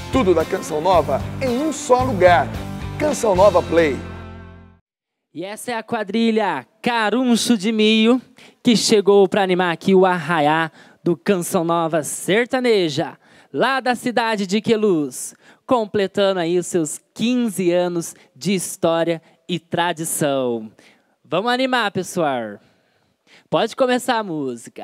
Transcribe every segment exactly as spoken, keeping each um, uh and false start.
Tudo da Canção Nova em um só lugar. Canção Nova Play. E essa é a quadrilha Caruncho de Milho, que chegou para animar aqui o arraiá do Canção Nova Sertaneja, lá da cidade de Queluz, completando aí os seus quinze anos de história e tradição. Vamos animar, pessoal. Pode começar a música.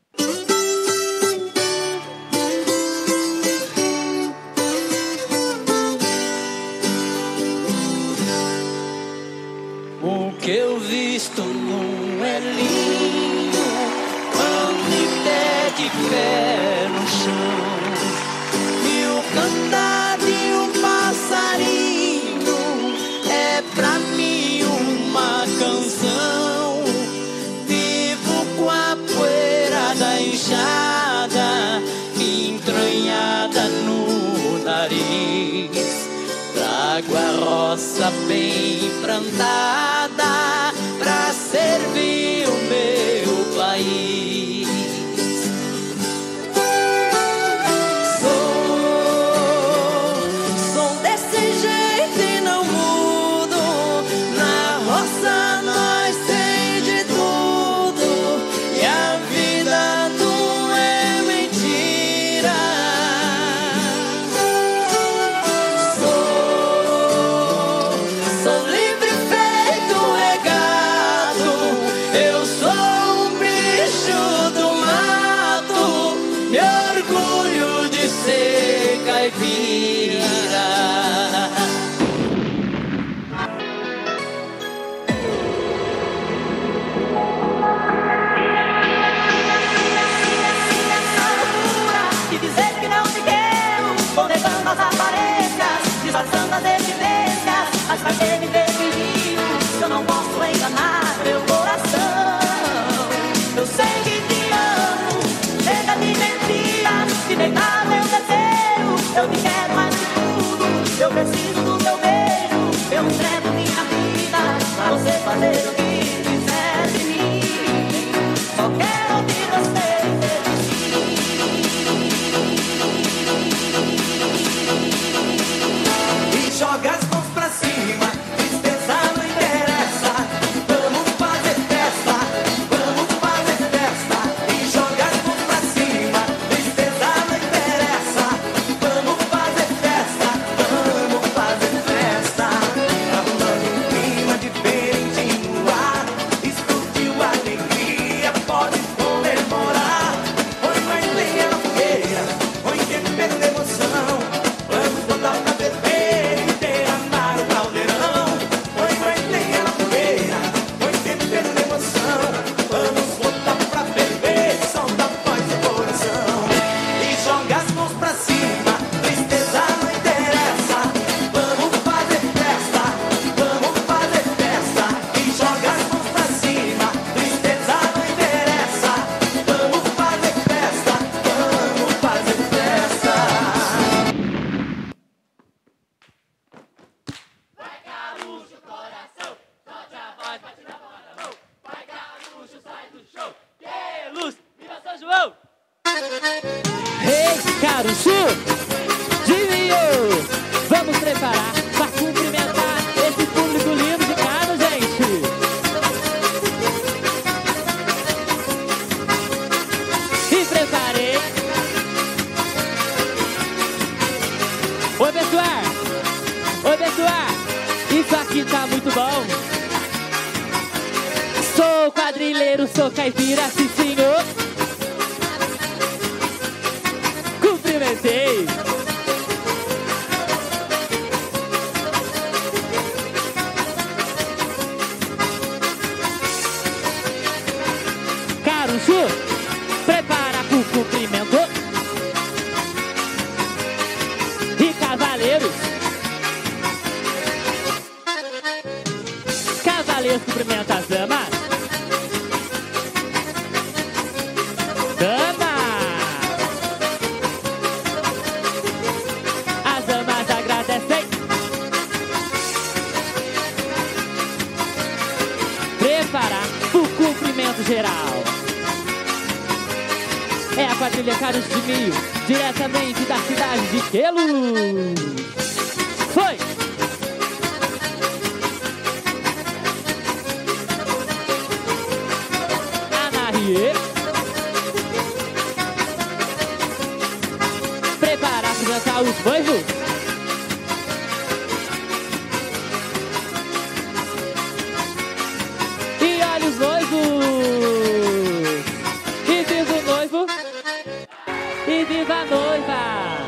O que eu visto não é lindo, quando me pede pé no chão. E o cantar de um passarinho é pra mim uma canção. Vivo com a poeira da enxada entranhada no nariz. Trago a roça bem plantada pra servir o meu país. Sou, sou desse jeito e não mudo. Na roça nós tem de tudo e a vida não é mentira. Mas pra que me ver perigo, eu não posso enganar meu coração. Eu sei que te amo, chega de mentiras, de deitar meu desejo. Eu te quero mais que tudo, eu preciso do teu beijo. Eu entrego minha vida pra você fazer o que quiser de mim. Só quero ouvir você dizer que sim. E joga as mãos pra cima, tristeza não interessa. Vamos fazer festa, vamos fazer festa. E joga as mãos pra cima, tristeza não interessa. Vamos fazer festa, vamos fazer festa. Tá rolando um clima diferente no ar, explodiu a alegria, pode comemorar. Põe mais lenha na fogueira, põe tempero de emoção. Vamos botar pra beber e derramar o caldeirão. Põe mais lenha na fogueira, põe tempero de emoção. Vamos botar pra beber, solta a voz do coração. E joga as mãos pra cima, tristeza não interessa. Vamos fazer festa, vamos fazer festa. E joga as mãos pra cima, tristeza não interessa. Vamos fazer festa, vamos fazer festa. Vai Carucho, coração, solte a voz, bate na palma da mão. Vai Carucho, sai do show. Queluz, viva São João! Ei, Caruncho de Milho, vamos preparar pra cumprimentar esse público lindo de casa, gente. E preparei. Oi, pessoal. Oi, pessoal. Isso aqui tá muito bom. Sou quadrilheiro, sou caipira, sim senhor. Cumprimentei. Caruncho, prepara pro cumprimento. E cavaleiros. Cavaleiros cumprimenta as damas. Dama. As damas agradecem. Preparar o cumprimento geral. É a quadrilha quadrilha Caros de Mil, diretamente da cidade de Queluz. Foi! Anarie. Preparar para cantar os noivos. E olha os noivos. E viva o noivo. E viva a noiva!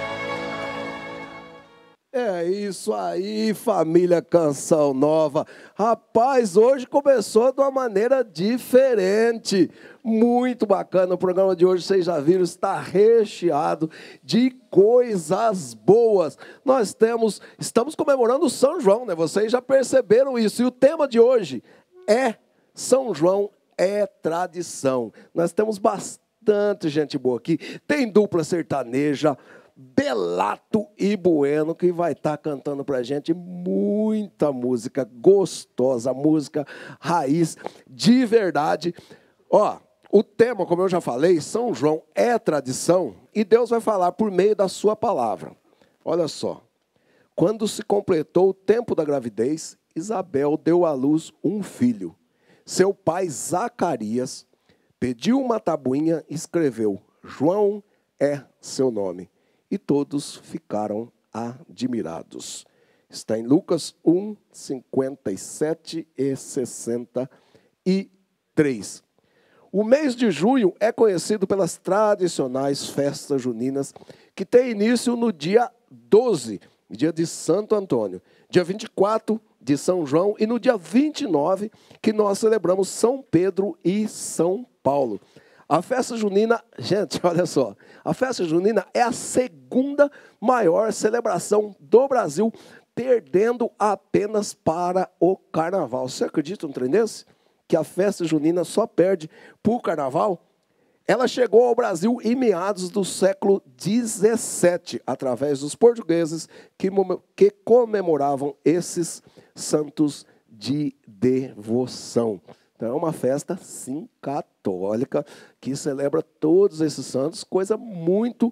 É isso aí, família Canção Nova. Rapaz, hoje começou de uma maneira diferente. Muito bacana. O programa de hoje, vocês já viram, está recheado de coisas boas. Nós temos, estamos comemorando São João, né? Vocês já perceberam isso. E o tema de hoje é São João é tradição. Nós temos bastante Tanta gente boa aqui. Tem dupla sertaneja, Belato e Bueno, que vai estar cantando pra gente muita música gostosa, música raiz, de verdade. Ó, o tema, como eu já falei, São João é tradição, e Deus vai falar por meio da sua palavra. Olha só. Quando se completou o tempo da gravidez, Isabel deu à luz um filho. Seu pai, Zacarias, pediu uma tabuinha e escreveu: João é seu nome. E todos ficaram admirados. Está em Lucas um, cinquenta e sete e sessenta e três. O mês de junho é conhecido pelas tradicionais festas juninas, que tem início no dia doze, dia de Santo Antônio, dia vinte e quatro, de São João, e no dia vinte e nove, que nós celebramos São Pedro e São Paulo. A festa junina, gente, olha só, a festa junina é a segunda maior celebração do Brasil, perdendo apenas para o carnaval. Você acredita num trem desse? Que a festa junina só perde para o carnaval? Ela chegou ao Brasil em meados do século dezessete, através dos portugueses que, que comemoravam esses santos de devoção. Então, é uma festa, sim, católica, que celebra todos esses santos, coisa muito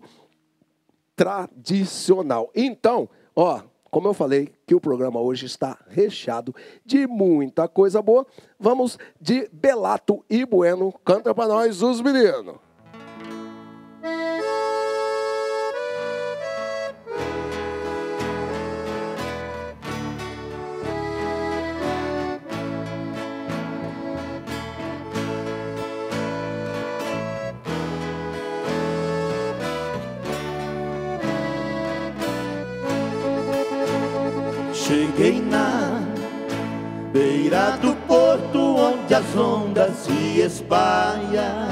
tradicional. Então, ó, como eu falei, que o programa hoje está recheado de muita coisa boa, vamos de Belato e Bueno. Canta pra nós os meninos. Cheguei na beira do porto onde as ondas se espalham.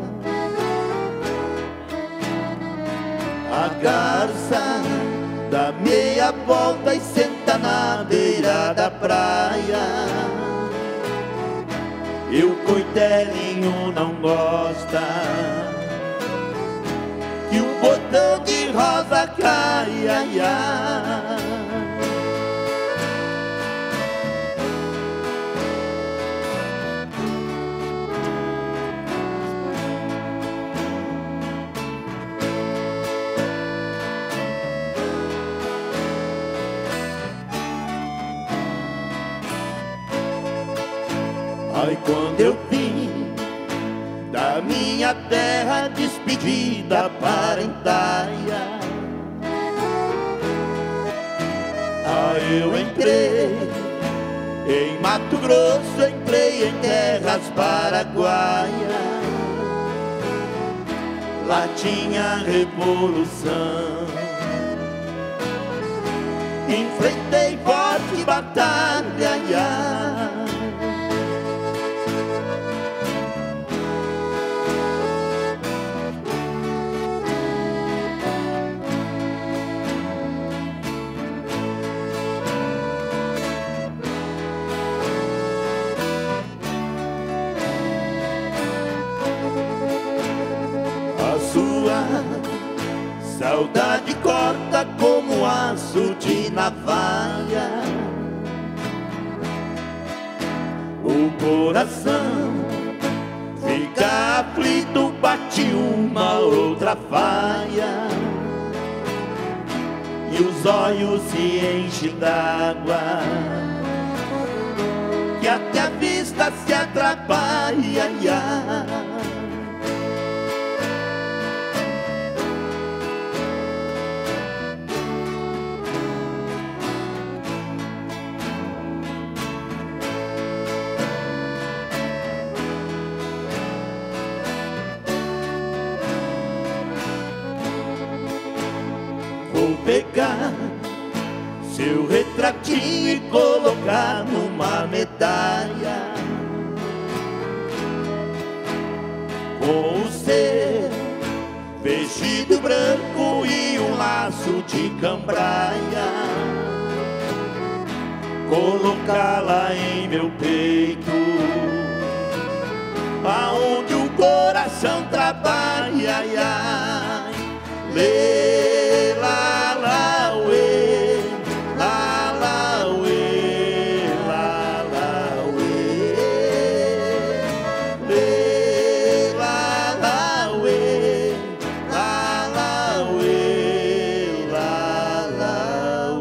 A garça dá meia volta e senta na beira da praia. E o coitelinho não gosta que o botão de rosa caia. Ai, ai. Ai, quando eu vim da minha terra despedida parentaia, ai, eu entrei em Mato Grosso, entrei em terras paraguaias. Lá tinha revolução, enfrentei forte batalha, ai, ai. Saudade corta como aço de navalha o coração, fica aflito, bate uma outra faia e os olhos se enchem d'água, que até a vista se atrapalha. Vou pegar seu retratinho e colocar numa medalha, com o seu vestido branco e um laço de cambraia, colocá-la em meu peito, aonde o coração trabalha. Lê, lá, lá, uê, lá, lá, uê, lá, lá, uê. Lê, lá, lá, uê, lá, lá, uê, lá, lá,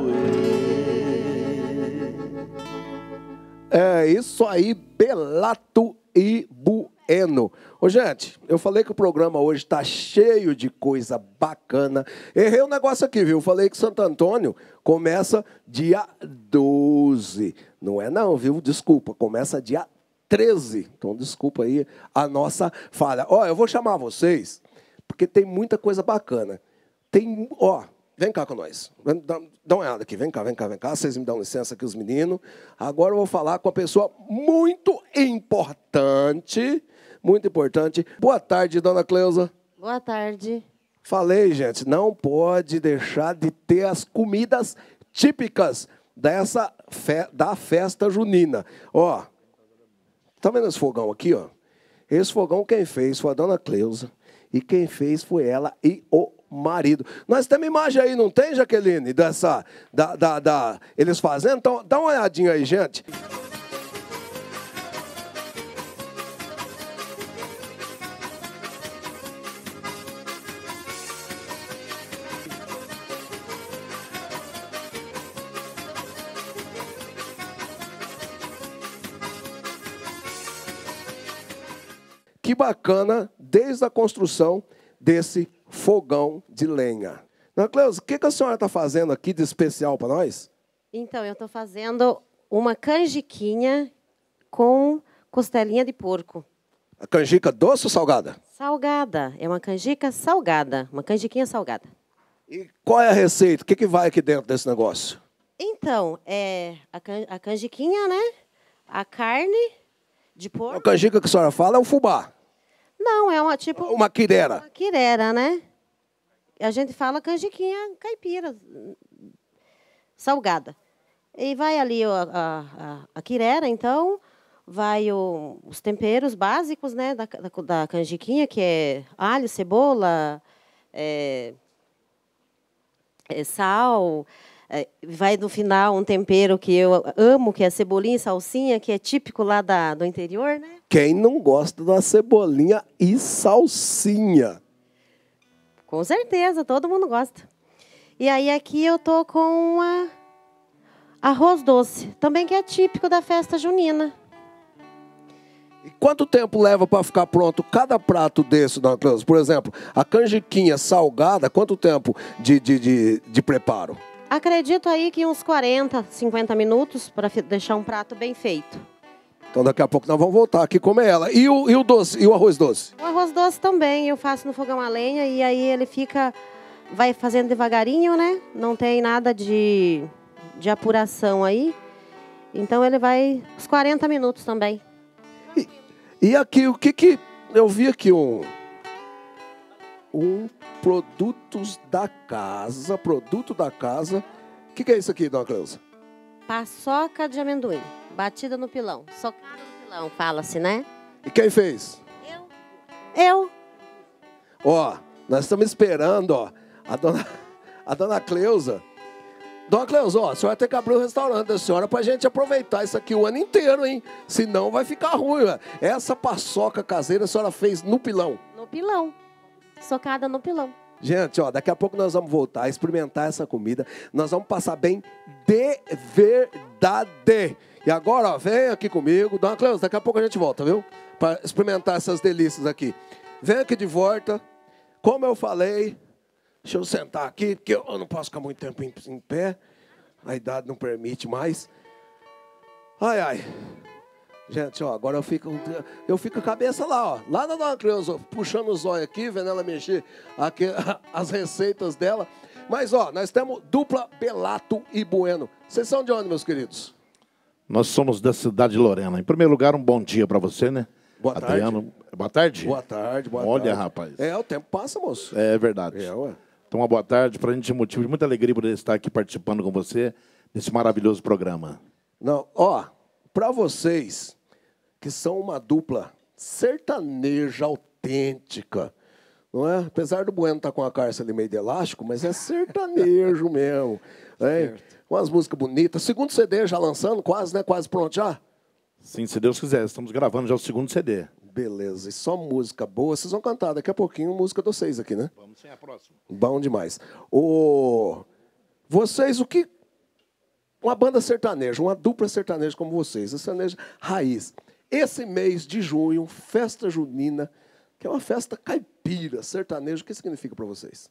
uê. É isso aí, Belato e Bueno. Ô, gente, eu falei que o programa hoje está cheio de coisa bacana. Errei um negócio aqui, viu? Falei que Santo Antônio começa dia doze. Não é não, viu? Desculpa, começa dia treze. Então, desculpa aí a nossa falha. Ó, eu vou chamar vocês, porque tem muita coisa bacana. Tem, ó, vem cá com nós. Dá, dá uma olhada aqui, vem cá, vem cá, vem cá. Vocês me dão licença aqui, os meninos. Agora eu vou falar com uma pessoa muito importante. Muito importante. Boa tarde, dona Cleusa. Boa tarde. Falei, gente, não pode deixar de ter as comidas típicas dessa fe da festa junina. Ó, tá vendo esse fogão aqui, ó? Esse fogão quem fez foi a dona Cleusa. E quem fez foi ela e o marido. Nós temos imagem aí, não tem, Jaqueline? Dessa, da, da, da, eles fazendo? Então, dá uma olhadinha aí, gente. Que bacana, desde a construção desse fogão de lenha. Dona Cleusa, o que, que a senhora está fazendo aqui de especial para nós? Então, eu estou fazendo uma canjiquinha com costelinha de porco. A canjica doce ou salgada? Salgada. É uma canjica salgada. Uma canjiquinha salgada. E qual é a receita? O que, que vai aqui dentro desse negócio? Então, é a, can a canjiquinha, né? A carne de porco. A canjica que a senhora fala é o fubá. Não, é uma tipo... Uma quirera. Uma quirera, né? A gente fala canjiquinha caipira, salgada. E vai ali a, a, a, a quirera, então, vai o, os temperos básicos, né, da, da, da canjiquinha, que é alho, cebola, é, é sal. É, vai no final um tempero que eu amo, que é cebolinha e salsinha, que é típico lá da, do interior, né? Quem não gosta da cebolinha e salsinha? Com certeza, todo mundo gosta. E aí aqui eu tô com uma arroz doce, também que é típico da festa junina. E quanto tempo leva para ficar pronto cada prato desse, dona Cleusa? Por exemplo, a canjiquinha salgada, quanto tempo de, de, de, de preparo? Acredito aí que uns quarenta, cinquenta minutos para deixar um prato bem feito. Então daqui a pouco nós vamos voltar aqui comer ela. E o, e o doce, e o arroz doce? O arroz doce também eu faço no fogão a lenha e aí ele fica, vai fazendo devagarinho, né? Não tem nada de, de apuração aí. Então ele vai uns quarenta minutos também. E, e aqui, o que que... Eu vi aqui um... Um produtos da casa, produto da casa. O que, que é isso aqui, dona Cleusa? Paçoca de amendoim, batida no pilão. Socada no pilão, fala-se, né? E quem fez? Eu. Eu. Ó, nós estamos esperando, ó, a dona, a dona Cleusa. Dona Cleusa, ó, a senhora tem que abrir o restaurante da senhora pra gente aproveitar isso aqui o ano inteiro, hein? Senão vai ficar ruim, ó. Essa paçoca caseira a senhora fez no pilão. No pilão. socada no pilão. Gente, ó, daqui a pouco nós vamos voltar a experimentar essa comida. Nós vamos passar bem de verdade. E agora, ó, vem aqui comigo. Dona Cleusa, daqui a pouco a gente volta, viu? Para experimentar essas delícias aqui. Vem aqui de volta. Como eu falei, deixa eu sentar aqui, porque eu não posso ficar muito tempo em, em pé. A idade não permite mais. Ai, ai. Gente, ó, agora eu fico, eu fico a cabeça lá, ó. Lá na Dona Cleusa, puxando o zóio aqui, vendo ela mexer aqui, as receitas dela. Mas, ó, nós temos dupla Belato e Bueno. Vocês são de onde, meus queridos? Nós somos da cidade de Lorena. Em primeiro lugar, um bom dia para você, né? Boa Adriano. tarde. Boa tarde? Boa tarde, boa Olha, tarde. rapaz. É, o tempo passa, moço. É verdade. É, ué. Então, uma boa tarde. Para a gente é motivo de muita alegria poder estar aqui participando com você desse maravilhoso programa. Não, ó, para vocês que são uma dupla sertaneja autêntica, não é? Apesar do Bueno estar com a carça ali meio de elástico, mas é sertanejo mesmo. É? Umas músicas bonitas. Segundo C D já lançando, quase, né? Quase pronto já? Sim, se Deus quiser. Estamos gravando já o segundo C D. Beleza. E só música boa. Vocês vão cantar daqui a pouquinho música de vocês aqui, né? Vamos sem a próxima. Bom demais. O... Vocês, o que... Uma banda sertaneja, uma dupla sertaneja como vocês, a sertaneja raiz. Esse mês de junho, festa junina, que é uma festa caipira, sertaneja, o que significa para vocês?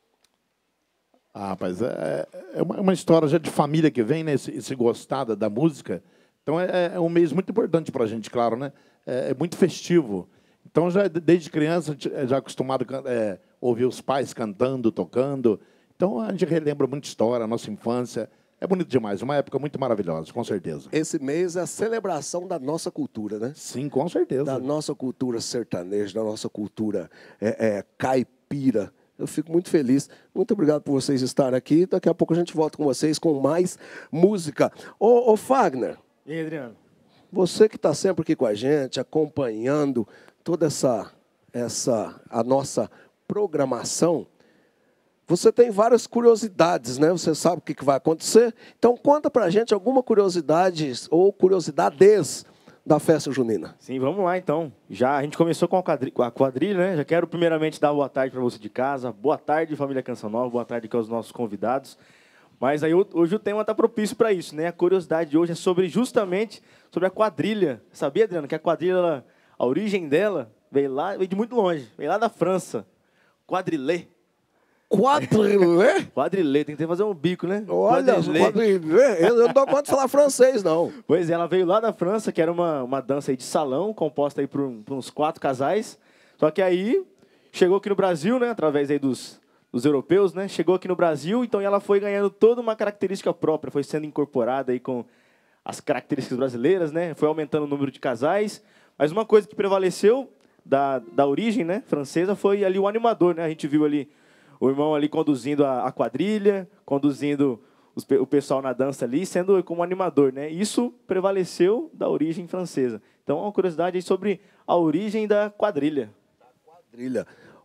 Ah, rapaz, é, é uma, uma história já de família que vem, né? Esse, esse gostada da música. Então, é, é um mês muito importante para a gente, claro, né? É, é muito festivo. Então, já desde criança, já acostumado a é, ouvir os pais cantando, tocando. Então, a gente relembra muita história, a nossa infância. É bonito demais, uma época muito maravilhosa, com certeza. Esse mês é a celebração da nossa cultura, né? Sim, com certeza. Da nossa cultura sertaneja, da nossa cultura é, é, caipira. Eu fico muito feliz. Muito obrigado por vocês estarem aqui. Daqui a pouco a gente volta com vocês com mais música. Ô, ô Fagner. E aí, Adriano? Você que está sempre aqui com a gente, acompanhando toda essa, essa a nossa programação, você tem várias curiosidades, né? Você sabe o que que vai acontecer. Então, conta pra gente alguma curiosidade ou curiosidades da festa junina. Sim, vamos lá então. Já a gente começou com a quadrilha, com a quadrilha, né? Já quero primeiramente dar boa tarde para você de casa. Boa tarde, família Canção Nova. Boa tarde aqui aos nossos convidados. Mas aí hoje o tema está propício para isso, né? A curiosidade de hoje é sobre justamente sobre a quadrilha. Sabia, Adriano, que a quadrilha, ela, a origem dela veio lá, veio de muito longe, veio lá da França. Quadrilê. Quadrilê? Quadrilê, tem que fazer um bico, né? Olha, quadrilê. Eu não dou conta de falar francês, não. Pois é, ela veio lá da França, que era uma, uma dança aí de salão, composta aí por, um, por uns quatro casais. Só que aí chegou aqui no Brasil, né? Através aí dos, dos europeus, né? Chegou aqui no Brasil, então ela foi ganhando toda uma característica própria, foi sendo incorporada aí com as características brasileiras, né? Foi aumentando o número de casais. Mas uma coisa que prevaleceu da, da origem, né, francesa foi ali o animador, né? A gente viu ali o irmão ali conduzindo a, a quadrilha, conduzindo os, o pessoal na dança ali, sendo como animador, né? Isso prevaleceu da origem francesa. Então, uma curiosidade aí sobre a origem da quadrilha. Da quadrilha.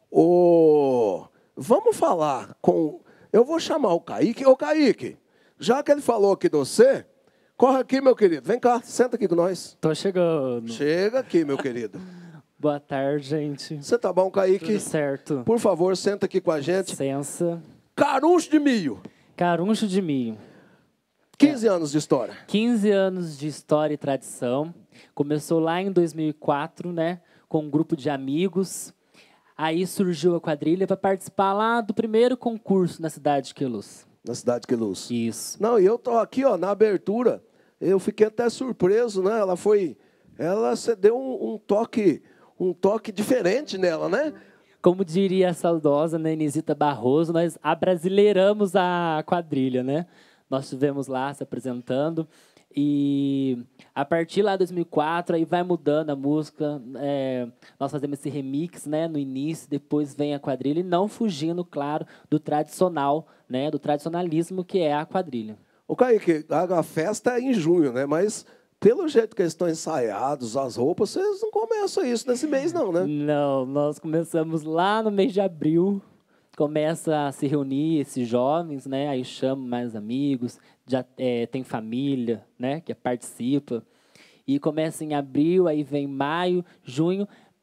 O... Vamos falar com... Eu vou chamar o Kaique. Ô, Kaique, já que ele falou aqui de você, corre aqui, meu querido. Vem cá, senta aqui com nós. Tô chegando. Chega aqui, meu querido. Boa tarde, gente. Você tá bom, Kaique? Tudo certo. Por favor, senta aqui com a gente. Licença. Caruncho de milho. Caruncho de milho. quinze anos de história. quinze anos de história e tradição. Começou lá em dois mil e quatro, né? Com um grupo de amigos. Aí surgiu a quadrilha para participar lá do primeiro concurso na cidade de Queluz. Na cidade de Queluz. Isso. Não, e eu tô aqui, ó, na abertura. Eu fiquei até surpreso, né? Ela foi... Ela deu um, um toque... Um toque diferente nela, né? Como diria a saudosa Nenisita Barroso, nós abrasileiramos a quadrilha, né? Nós estivemos lá se apresentando e a partir lá de dois mil e quatro aí vai mudando a música. É, nós fazemos esse remix, né? No início, depois vem a quadrilha e não fugindo, claro, do tradicional, né? Do tradicionalismo que é a quadrilha. O Kaique, a festa é em junho, né? Mas pelo jeito que eles estão ensaiados, as roupas, vocês não começam isso nesse mês, não, né? Não, nós começamos lá no mês de abril. Começa a se reunir esses jovens, né? Aí chama mais amigos, já é, tem família, né? Que participa. E começa em abril, aí vem maio, junho,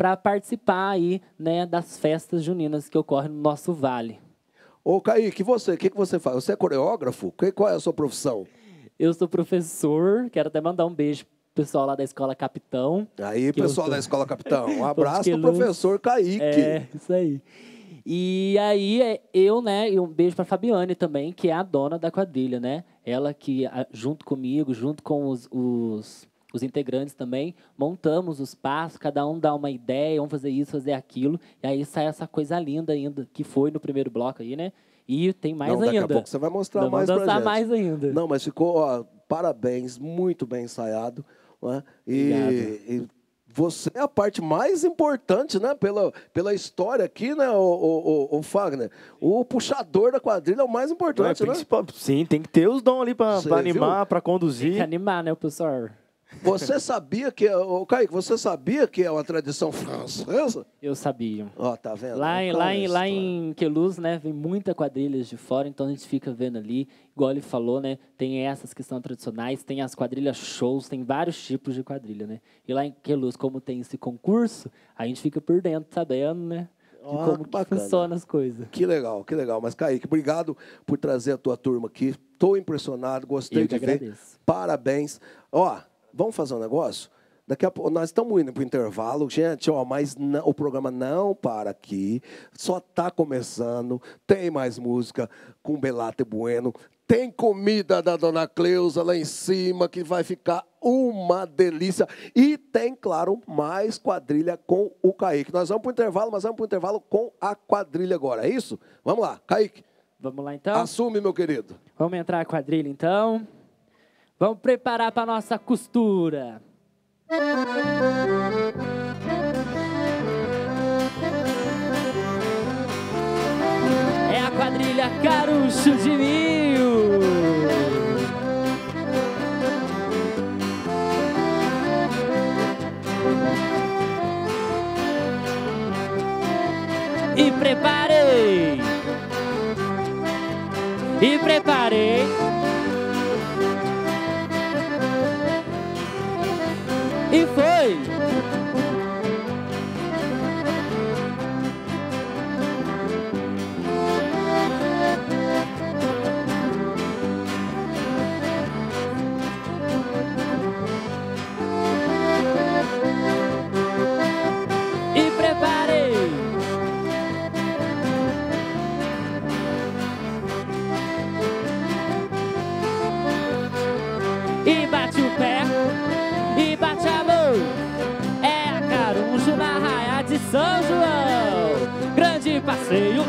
para participar aí, né, das festas juninas que ocorrem no nosso vale. Ô, Kaique, você, o que, que você faz? Você é coreógrafo? Que- Qual é a sua profissão? Eu sou professor, quero até mandar um beijo pro pessoal lá da Escola Capitão. Aí, que eu pessoal sou- da Escola Capitão, um Todos abraço que pro luz. professor Kaique. É, isso aí. E aí, é, eu, né, e um beijo pra Fabiane também, que é a dona da quadrilha, né? Ela que, a- junto comigo, junto com os, os, os integrantes também, montamos os passos, cada um dá uma ideia, vamos fazer isso, fazer aquilo, e aí sai essa coisa linda ainda, que foi no primeiro bloco aí, né? E tem mais Não, daqui ainda. a pouco você vai mostrar Nós mais vamos pra dançar gente. mais ainda. Não, mas ficou, ó, parabéns, muito bem ensaiado. Né? E, Obrigado. e você é a parte mais importante, né? Pela, pela história aqui, né, o, o, o, o Fagner? O puxador da quadrilha é o mais Não, é importante, né? principal- Sim, tem que ter os dons ali pra, Você pra animar, pra Tem que conduzir. animar, né, professor? Você sabia que... Ô, Kaique, você sabia que é uma tradição francesa? Eu sabia. Ó, tá vendo? Lá, em, Olha lá, a em, lá história. em Queluz, né, vem muita quadrilhas de fora, então a gente fica vendo ali, igual ele falou, né, tem essas que são tradicionais, tem as quadrilhas shows, tem vários tipos de quadrilha, né. E lá em Queluz, como tem esse concurso, a gente fica por dentro, sabendo, né, de Ó, como que que bacana. funcionam as coisas. Que legal, que legal. Mas, Kaique, obrigado por trazer a tua turma aqui. Estou impressionado, gostei Eu que de ver. agradeço. Parabéns. Ó, vamos fazer um negócio? Daqui a pouco, nós estamos indo para o intervalo, gente, ó, mas não- o programa não para aqui, só está começando, tem mais música com Belate Bueno, tem comida da Dona Cleusa lá em cima, que vai ficar uma delícia, e tem, claro, mais quadrilha com o Kaique. Nós vamos para o intervalo, mas vamos para o intervalo com a quadrilha agora, é isso? Vamos lá, Kaique, Vamos lá, então? assume, meu querido. Vamos entrar a quadrilha, então? Vamos preparar para nossa costura. É a quadrilha Carucho de Mil. E preparei. E preparei. E foi. E preparei. E bate o pé. E bate a mão. É a Caruncho na raia de São João. Grande passeio.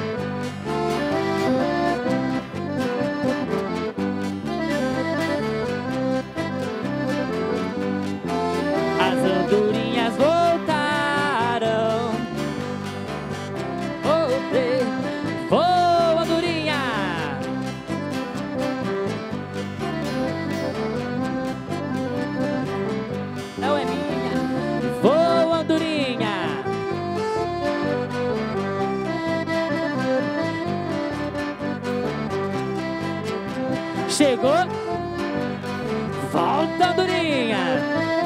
As andorinhas voltaram. Voltei. Voa, andorinha. Não é minha. Voa, andorinha. Chegou. Volta, andorinha.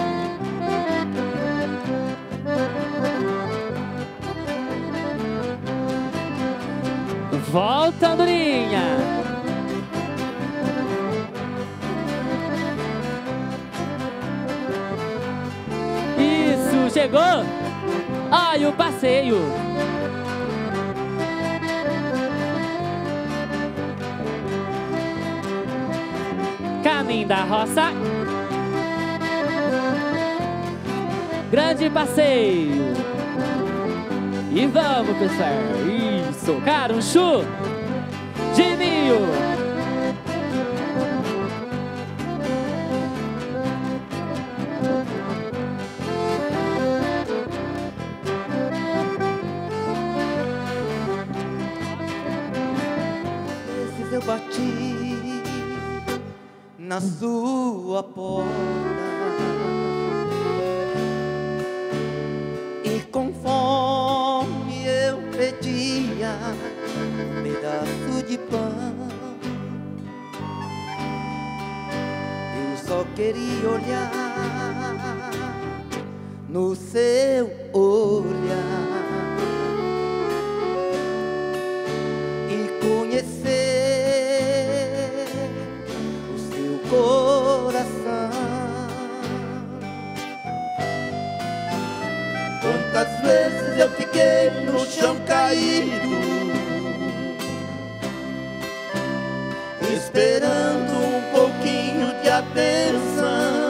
Volta, andorinha. Isso, chegou. Olha o passeio. Caminho da roça. Grande passeio. E vamos, pessoal. Isso, Caruncho de Mil. Vezes eu bati na sua porta e conforme eu pedia um pedaço de pão, eu só queria olhar no seu olhar e conhecer o seu coração. Quantas vezes eu fiquei no chão caído, esperando um pouquinho de atenção.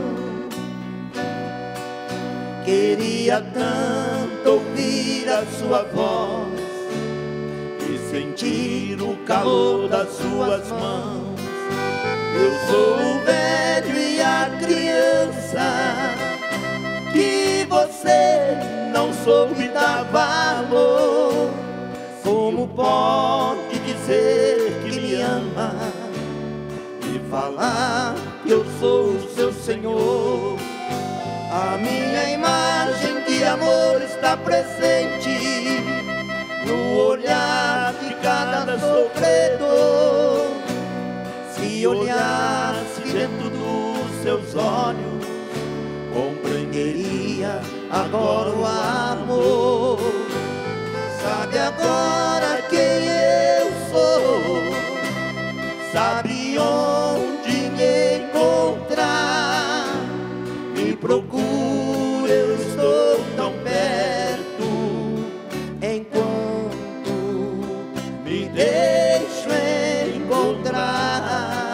Queria tanto ouvir a sua voz e sentir o calor das suas mãos. Eu sou o velho e a criança que você não soube dar valor. Como pode dizer que me ama e falar que eu sou o seu Senhor? A minha imagem de amor está presente no olhar de cada sofredor. Se olhasse dentro dos seus olhos, compreenderia agora o amor. Sabe agora quem eu sou, sabe onde me encontrar. Me procura, eu estou tão perto, enquanto me deixo encontrar.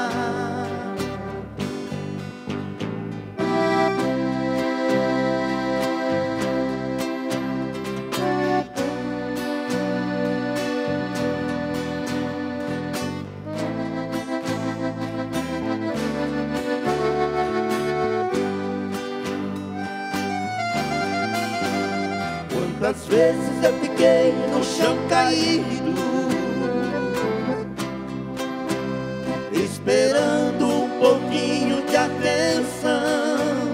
Quantas vezes eu fiquei no chão caído, esperando um pouquinho de atenção.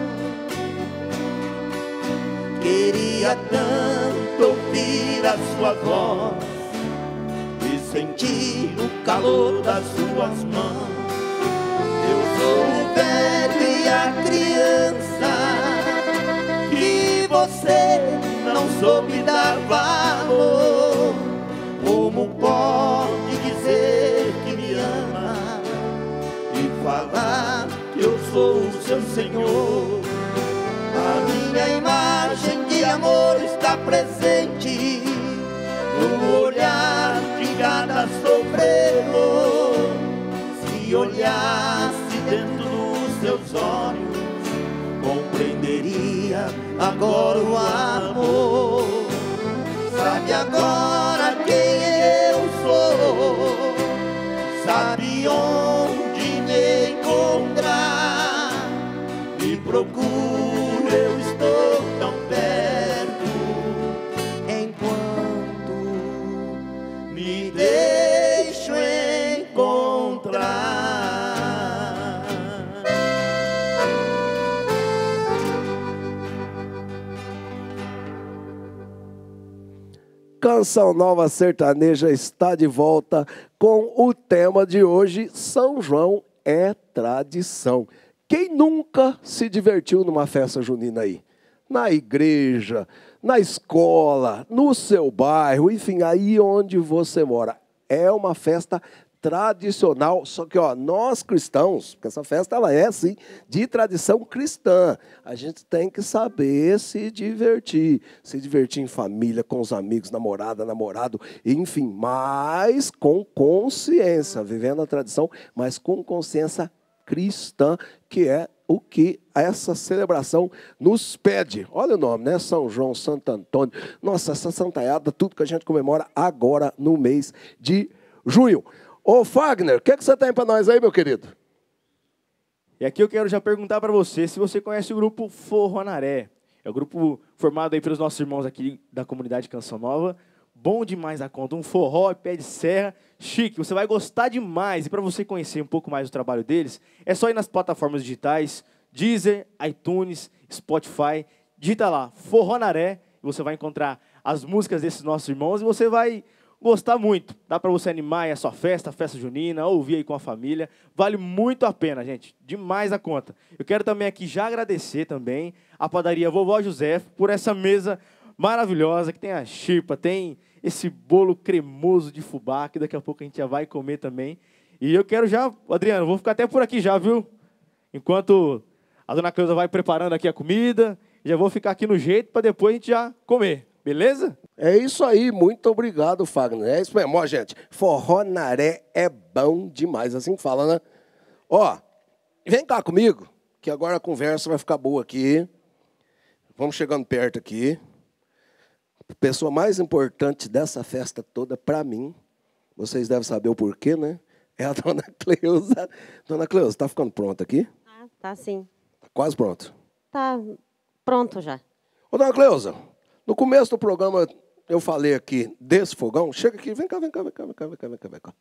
Queria tanto ouvir a sua voz e sentir o calor das suas mãos. Eu sou o velho e a criança que você não soube dar valor. Como pode dizer que me ama e falar que eu sou o seu Senhor? A minha imagem de amor está presente no olhar de cada sofredor. Se olhasse dentro dos seus olhos, compreenderia agora o amor. Sabe agora quem eu sou, sabe onde me encontrar. Me procura, eu estou tão perto, enquanto me deixo encontrar. Canção Nova Sertaneja está de volta com o tema de hoje: São João é tradição. Quem nunca se divertiu numa festa junina aí? Na igreja, na escola, no seu bairro, enfim, aí onde você mora. É uma festa tradicional, só que ó, nós cristãos, porque essa festa ela é assim, de tradição cristã, a gente tem que saber se divertir, se divertir em família, com os amigos, namorada, namorado, enfim, mas com consciência, vivendo a tradição, mas com consciência cristã, que é o que essa celebração nos pede. Olha o nome, né? São João, Santo Antônio, nossa, essa santaiada, tudo que a gente comemora agora no mês de junho. Ô Fagner, o que, que você tem para nós aí, meu querido? E aqui eu quero já perguntar para você se você conhece o grupo Forronaré. É o grupo formado aí pelos nossos irmãos aqui da comunidade Canção Nova. Bom demais a conta, um forró, pé de serra, chique. Você vai gostar demais. E para você conhecer um pouco mais do trabalho deles, é só ir nas plataformas digitais, Deezer, iTunes, Spotify. Digita lá, Forronaré, e você vai encontrar as músicas desses nossos irmãos e você vai gostar muito. Dá para você animar aí a sua festa, a festa junina, ouvir aí com a família. Vale muito a pena, gente. Demais a conta. Eu quero também aqui já agradecer também a padaria Vovó José por essa mesa maravilhosa, que tem a chipa, tem esse bolo cremoso de fubá, que daqui a pouco a gente já vai comer também. E eu quero já, Adriano, vou ficar até por aqui já, viu? Enquanto a dona Cleusa vai preparando aqui a comida, já vou ficar aqui no jeito para depois a gente já comer. Beleza? É isso aí, muito obrigado, Fagner. É isso mesmo, ó, gente. Forró Naré é bom demais, assim que fala, né? Ó, vem cá comigo, que agora a conversa vai ficar boa aqui. Vamos chegando perto aqui. A pessoa mais importante dessa festa toda, para mim, vocês devem saber o porquê, né? É a dona Cleusa. Dona Cleusa, tá ficando pronta aqui? Ah, tá sim. Tá quase pronto. Tá pronto já. Ô, dona Cleusa, no começo do programa eu falei aqui desse fogão. Chega aqui, vem cá, vem cá, vem cá, vem cá, vem cá, vem cá, vem cá.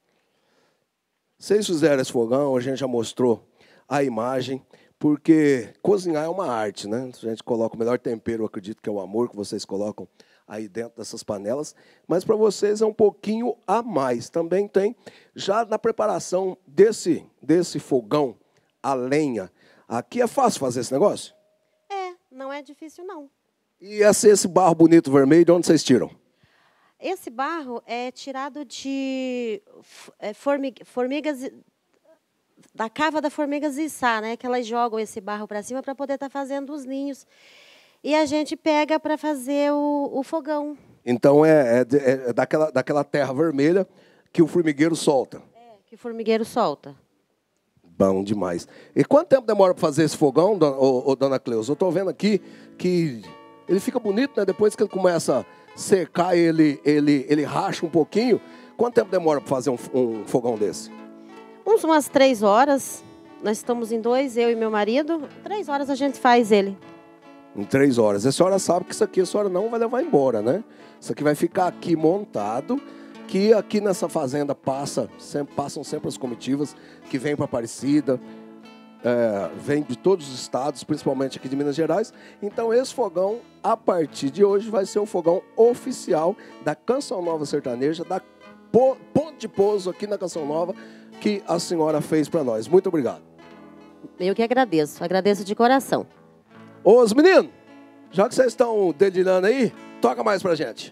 Vocês fizeram esse fogão, a gente já mostrou a imagem, porque cozinhar é uma arte, né? A gente coloca o melhor tempero, eu acredito que é o amor que vocês colocam aí dentro dessas panelas, mas para vocês é um pouquinho a mais. Também tem, já na preparação desse, desse fogão a lenha, aqui é fácil fazer esse negócio? É, não é difícil não. E esse, esse barro bonito vermelho, de onde vocês tiram? Esse barro é tirado de é, formiga, formigas, da cava da formiga ziçá, né? Que elas jogam esse barro para cima para poder estar tá fazendo os ninhos. E a gente pega para fazer o, o fogão. Então é, é, é daquela, daquela terra vermelha que o formigueiro solta. É, que o formigueiro solta. Bom demais. E quanto tempo demora para fazer esse fogão, dona, ô, ô, dona Cleusa? Eu estou vendo aqui que ele fica bonito, né? Depois que ele começa a secar, ele, ele, ele racha um pouquinho. Quanto tempo demora para fazer um, um fogão desse? Uns umas três horas. Nós estamos em dois, eu e meu marido. Três horas a gente faz ele. Em três horas. A senhora sabe que isso aqui a senhora não vai levar embora, né? Isso aqui vai ficar aqui montado, que aqui nessa fazenda passa, sempre, passam sempre as comitivas que vêm para Aparecida, é, vêm de todos os estados, principalmente aqui de Minas Gerais. Então esse fogão, a partir de hoje, vai ser o fogão oficial da Canção Nova Sertaneja, da Ponte de Pouso aqui na Canção Nova, que a senhora fez para nós. Muito obrigado. Eu que agradeço, agradeço de coração. Ô, os meninos, já que vocês estão dedilhando aí, toca mais pra gente.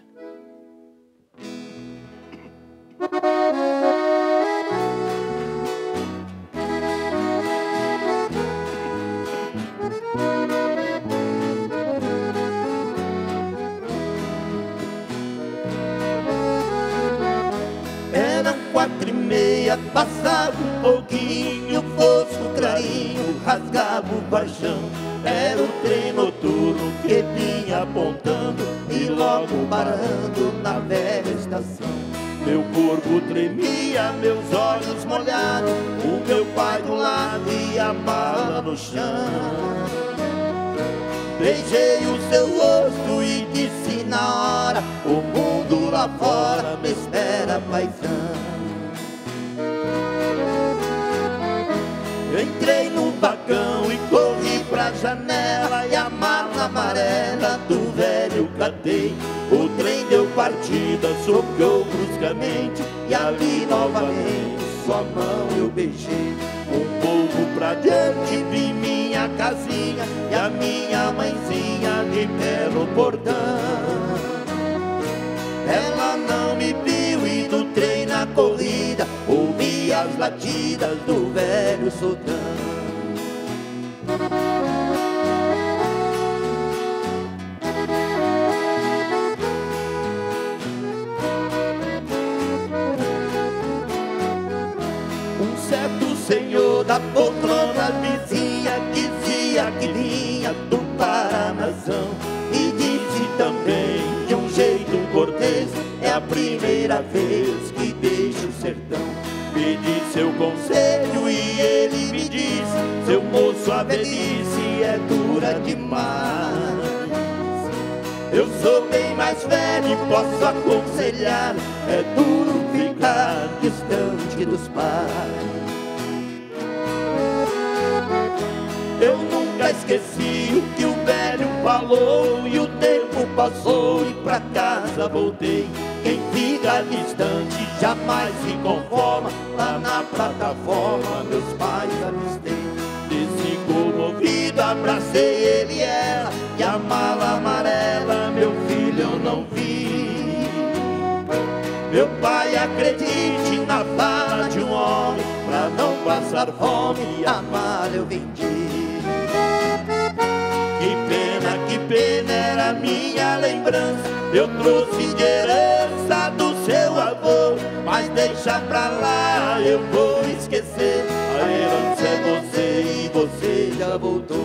Eram quatro e meia, passava um pouquinho, fosco clarinho, rasgava o paixão. Era o trem noturno que vinha apontando e logo parando na velha estação. Meu corpo tremia, meus olhos molhados, o meu pai do lado e a mala no chão. Beijei o seu rosto e disse na hora: o mundo lá fora me espera, paizão. Entrei no vagão e corri pra janela e a mala amarela do velho catei. O trem deu partida, socou bruscamente e ali novamente sua mão eu beijei. Um pouco pra diante vi minha casinha e a minha mãezinha de pé no portão. Ela não me viu e do trem na corrida ouvi as latidas do velho sultão. Um certo senhor da poltrona vizinha dizia que vinha do Paranazão e disse também de um jeito cortês: é a primeira vez que deixo o sertão. Pedi seu conselho e ele me disse: seu moço, a velhice é dura demais. Eu sou bem mais velho e posso aconselhar: é duro ficar distante dos pais. Eu nunca esqueci o que o velho falou e o tempo passou e pra casa voltei. Quem fica distante, jamais se conforma. Lá na plataforma meus pais avistei. Desci comovido, abracei ele e ela, e a mala amarela, meu filho, eu não vi. Meu pai, acredite na fala de um homem, pra não passar fome, a mala eu vendi. Que pena, que pena, era minha lembrança, eu trouxe de herança do seu avô. Mas deixa pra lá, eu vou esquecer, a herança é você e você já voltou.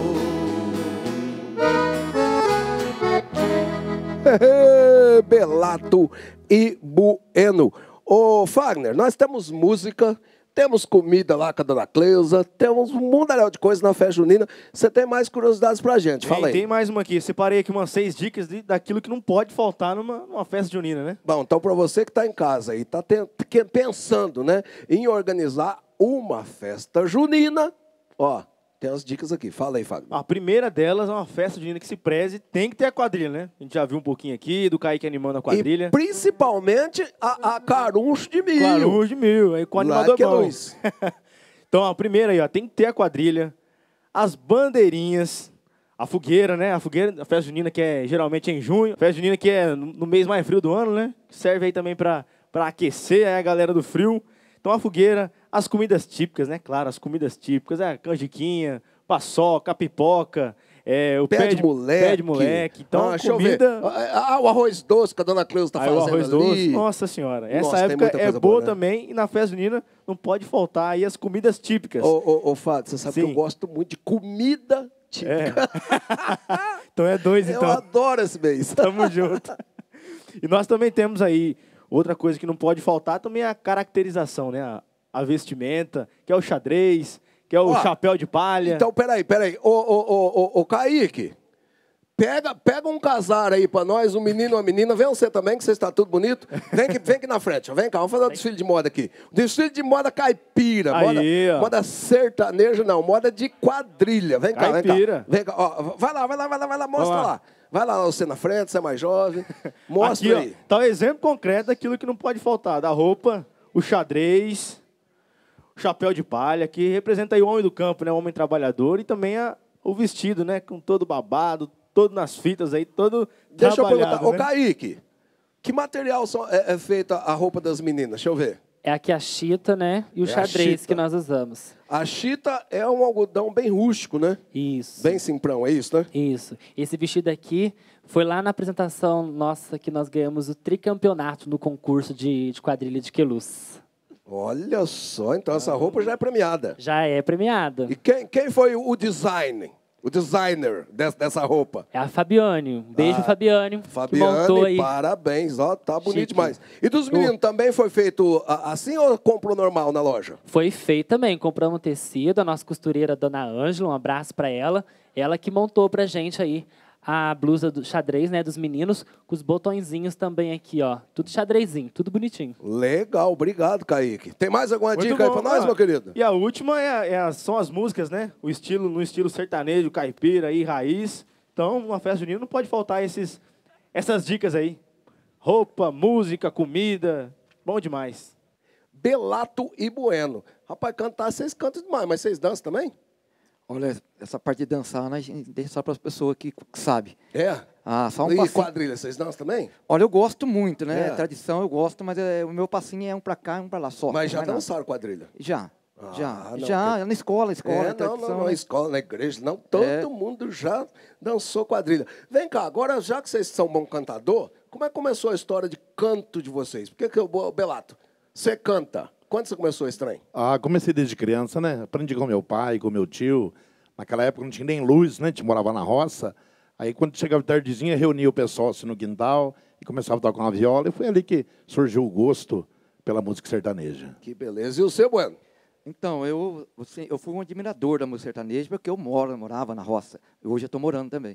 Belato e Bueno. Ô, Fagner, nós temos música, temos comida lá com a dona Cleusa, temos um mundaréu de coisa na festa junina. Você tem mais curiosidades pra gente? Fala aí. Tem mais uma aqui. Separei aqui umas seis dicas de, daquilo que não pode faltar numa, numa festa junina, né? Bom, então para você que está em casa e está pensando, né, em organizar uma festa junina, ó, tem as dicas aqui. Fala aí, Fagner. A primeira delas é uma festa junina que se preze, tem que ter a quadrilha, né? A gente já viu um pouquinho aqui do Kaique animando a quadrilha. E principalmente a, a caruncho de milho. Caruncho de milho, aí com o animador que é bom. Luiz. Então, a primeira aí, ó, tem que ter a quadrilha, as bandeirinhas, a fogueira, né? A fogueira, a festa junina que é geralmente em junho, a festa junina que é no mês mais frio do ano, né? Serve aí também para para aquecer aí a galera do frio. Então, a fogueira, as comidas típicas, né? Claro, as comidas típicas, é a canjiquinha, paçoca, a pipoca, é, o Pé, pé, de, de moleque. Pé de moleque. Então, ah, deixa comida... eu ver. Ah, o arroz doce que a dona Cleusa está Aí fazendo o arroz ali. doce, nossa senhora. Essa Nossa, tem época muita é coisa boa, boa, né? também, e na festa junina não pode faltar aí as comidas típicas. Ô, ô, ô Fábio, você sabe Sim. que eu gosto muito de comida típica. É. Então é dois, Eu então. adoro esse mês. Tamo junto. E nós também temos aí outra coisa que não pode faltar também é a caracterização, né? A, a vestimenta, que é o xadrez, que é o Ó, chapéu de palha. Então, peraí, peraí. Ô, ô, ô, ô, ô, Kaique, pega, pega um casar aí pra nós, um menino e uma menina. Vem você também, que você está tudo bonito. Vem aqui, vem aqui na frente, ó. Vem cá, vamos fazer um desfile de moda aqui. Desfile de moda caipira. Aí, moda, ó. moda sertaneja, não. Moda de quadrilha. Vem cá, Caipira. vem cá. Vem cá, ó. Vai lá, vai lá, vai lá, vai lá, mostra Vamos lá. lá. Vai lá, você na frente, você é mais jovem. Mostra Aqui, ó, aí. tá o exemplo concreto daquilo que não pode faltar. Da roupa, o xadrez, o chapéu de palha, que representa aí o homem do campo, né? O homem trabalhador. E também a, o vestido, né? Com todo babado, todo nas fitas aí, todo Deixa eu trabalhado, perguntar. Ô, né? Kaique, que material são- é, é feita a roupa das meninas? Deixa eu ver. É aqui a chita, né? E o É a xadrez chita. que nós usamos. A chita é um algodão bem rústico, né? Isso. Bem simprão, é isso, né? Isso. Esse vestido aqui foi lá na apresentação nossa que nós ganhamos o tricampeonato no concurso de, de quadrilha de Queluz. Olha só, então essa roupa já é premiada. Já é premiada. E quem, quem foi o design, o designer des- dessa roupa? É a Fabiane. Um beijo, Ah, Fabiane. Que Fabiane, montou aí. parabéns, ó, tá bonito Chique. demais. E dos meninos, também foi feito a- assim ou comprou normal na loja? Foi feito também. Compramos um tecido. A nossa costureira, Dona Ângela, um abraço para ela. Ela que montou pra gente aí a blusa do xadrez, né, dos meninos, com os botõezinhos também aqui, ó. Tudo xadrezinho, tudo bonitinho. Legal, obrigado, Kaique. Tem mais alguma Muito dica aí bom, pra nós, ó. meu querido? E a última é, a- é a- são as músicas, né? O estilo, no estilo sertanejo, caipira e raiz. Então, uma festa junina não pode faltar esses, essas dicas aí. Roupa, música, comida. Bom demais. Belato e Bueno. Rapaz, cantar vocês cantam demais, mas vocês dançam também? Olha, essa parte de dançar, né, a gente deixa só para as pessoas que sabem. É? Ah, só um E passinho. quadrilha, vocês dançam também? Olha, eu gosto muito, né? É. Tradição eu gosto, mas é, o meu passinho é um para cá e um para lá só. Mas já não é nada. dançaram quadrilha? Já, Ah, já. não, já, porque- na escola, escola, É, não, tradição. não, não, né? na escola, na igreja, não. Todo É. mundo já dançou quadrilha. Vem cá, agora, já que vocês são bom cantador, como é que começou a história de canto de vocês? Por que que eu, Belato, você canta? Quando você começou esse trem? Ah, comecei desde criança, né? Aprendi com meu pai, com meu tio. Naquela época não tinha nem luz, né? A gente morava na roça. Aí, quando chegava tardezinha, reunia o pessoal assim, no quintal e começava a tocar uma viola. E foi ali que surgiu o gosto pela música sertaneja. Que beleza. E o seu, Bueno? Então, eu, você- eu fui um admirador da música sertaneja, porque eu moro, morava na roça. Hoje eu estou morando também.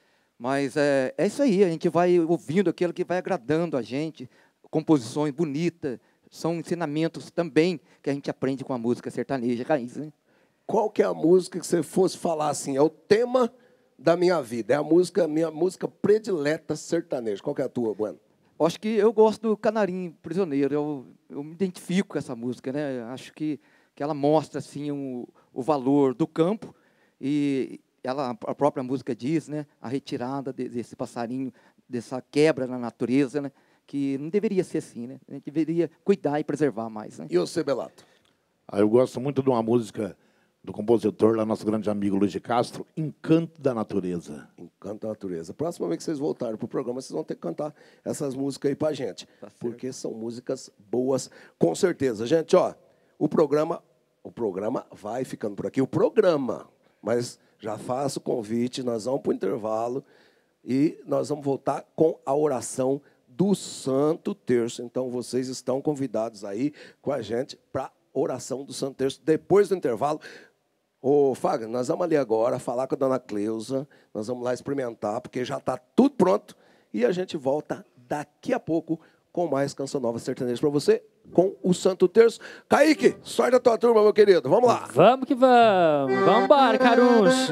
Mas é, é isso aí, a gente vai ouvindo aquilo que vai agradando a gente, composições bonitas, são ensinamentos também que a gente aprende com a música sertaneja raiz, né? Qual que é a música que você fosse falar assim? É o tema da minha vida. É a música, minha música predileta sertaneja. Qual que é a tua, Bueno? acho que eu gosto do Canarinho Prisioneiro. Eu, eu me identifico com essa música, né? Acho que, que ela mostra assim o, o valor do campo e ela, a própria música diz, né? A retirada de, desse passarinho, dessa quebra na natureza, né? Que não deveria ser assim, né? A gente deveria cuidar e preservar mais, né? E você, Belato? Ah, eu gosto muito de uma música do compositor, lá, nosso grande amigo Luiz de Castro, Encanto da Natureza. Encanto da Natureza. Próxima vez que vocês voltarem para o programa, vocês vão ter que cantar essas músicas aí para a gente. Tá certo. Porque são músicas boas, com certeza. Gente, ó, o programa, o programa vai ficando por aqui. O programa, mas já faço o convite, nós vamos para o intervalo e nós vamos voltar com a oração do Santo Terço. Então, vocês estão convidados aí com a gente para oração do Santo Terço, depois do intervalo. Ô, Fagner, nós vamos ali agora falar com a dona Cleusa, nós vamos lá experimentar, porque já está tudo pronto, e a gente volta daqui a pouco com mais Canção Nova Sertaneja para você, com o Santo Terço. Kaique, sorte da tua turma, meu querido, vamos lá. Vamos que vamos. Vamos embora, Caruncho.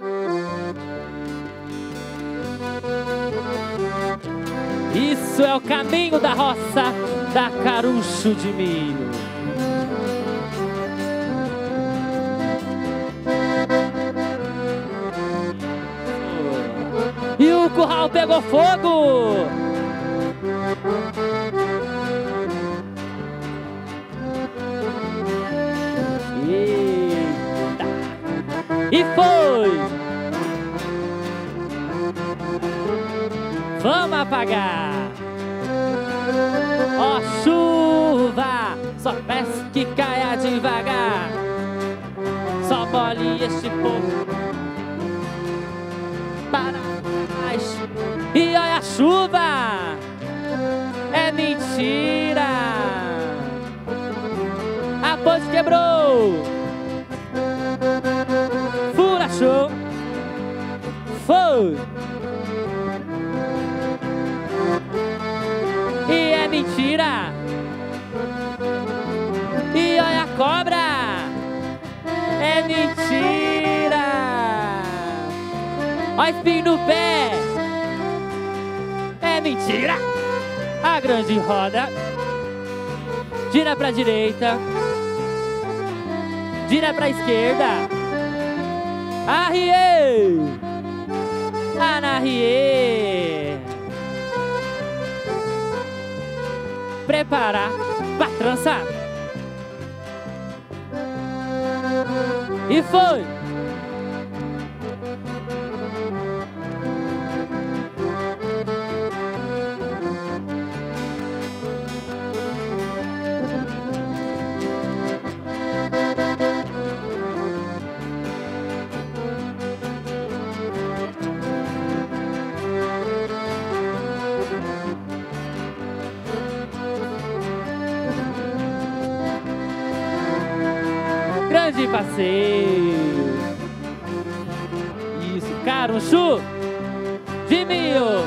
Isso é o caminho da roça da Caruncho de Milho. E o curral pegou fogo. Eita. E foi. Vamos apagar. Ó chuva, só peço que caia devagar. Só molhe este povo para mais. E olha a chuva, é mentira. A ponte quebrou. Fura show. Foi. E é mentira. E olha a cobra, é mentira. Olha espinho no pé, é mentira. A grande roda gira pra direita, gira pra esquerda. Arriê, anarriê. Preparar pra trançar. E foi. Grande passeio. Isso, Caruncho de Milho.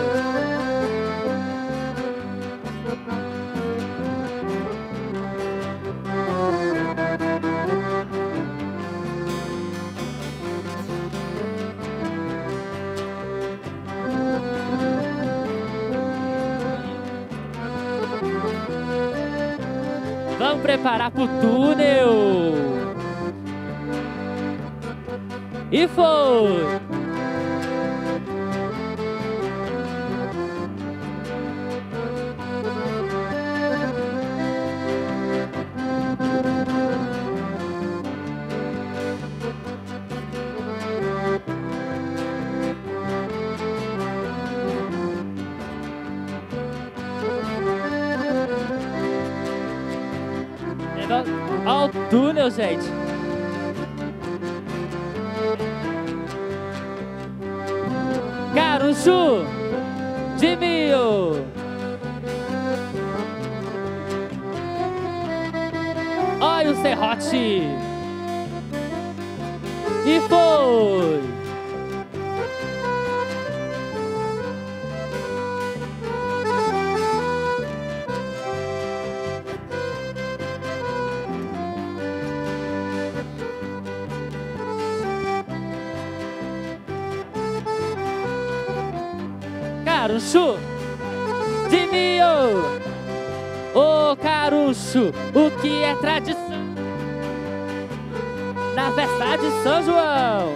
Vamos preparar pro túnel. E foi! Olha o túnel, gente! Caruncho de Milho. Olha o serrote. E foi. Caruncho de mil. Ô Caruncho, o que é tradição na festa de São João?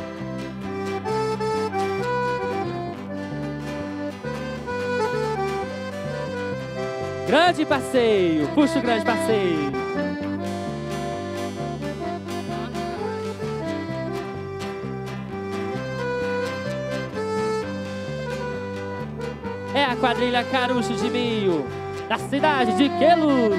Grande passeio, puxa o grande passeio. É a quadrilha Caruncho de Mil, da cidade de Queluz.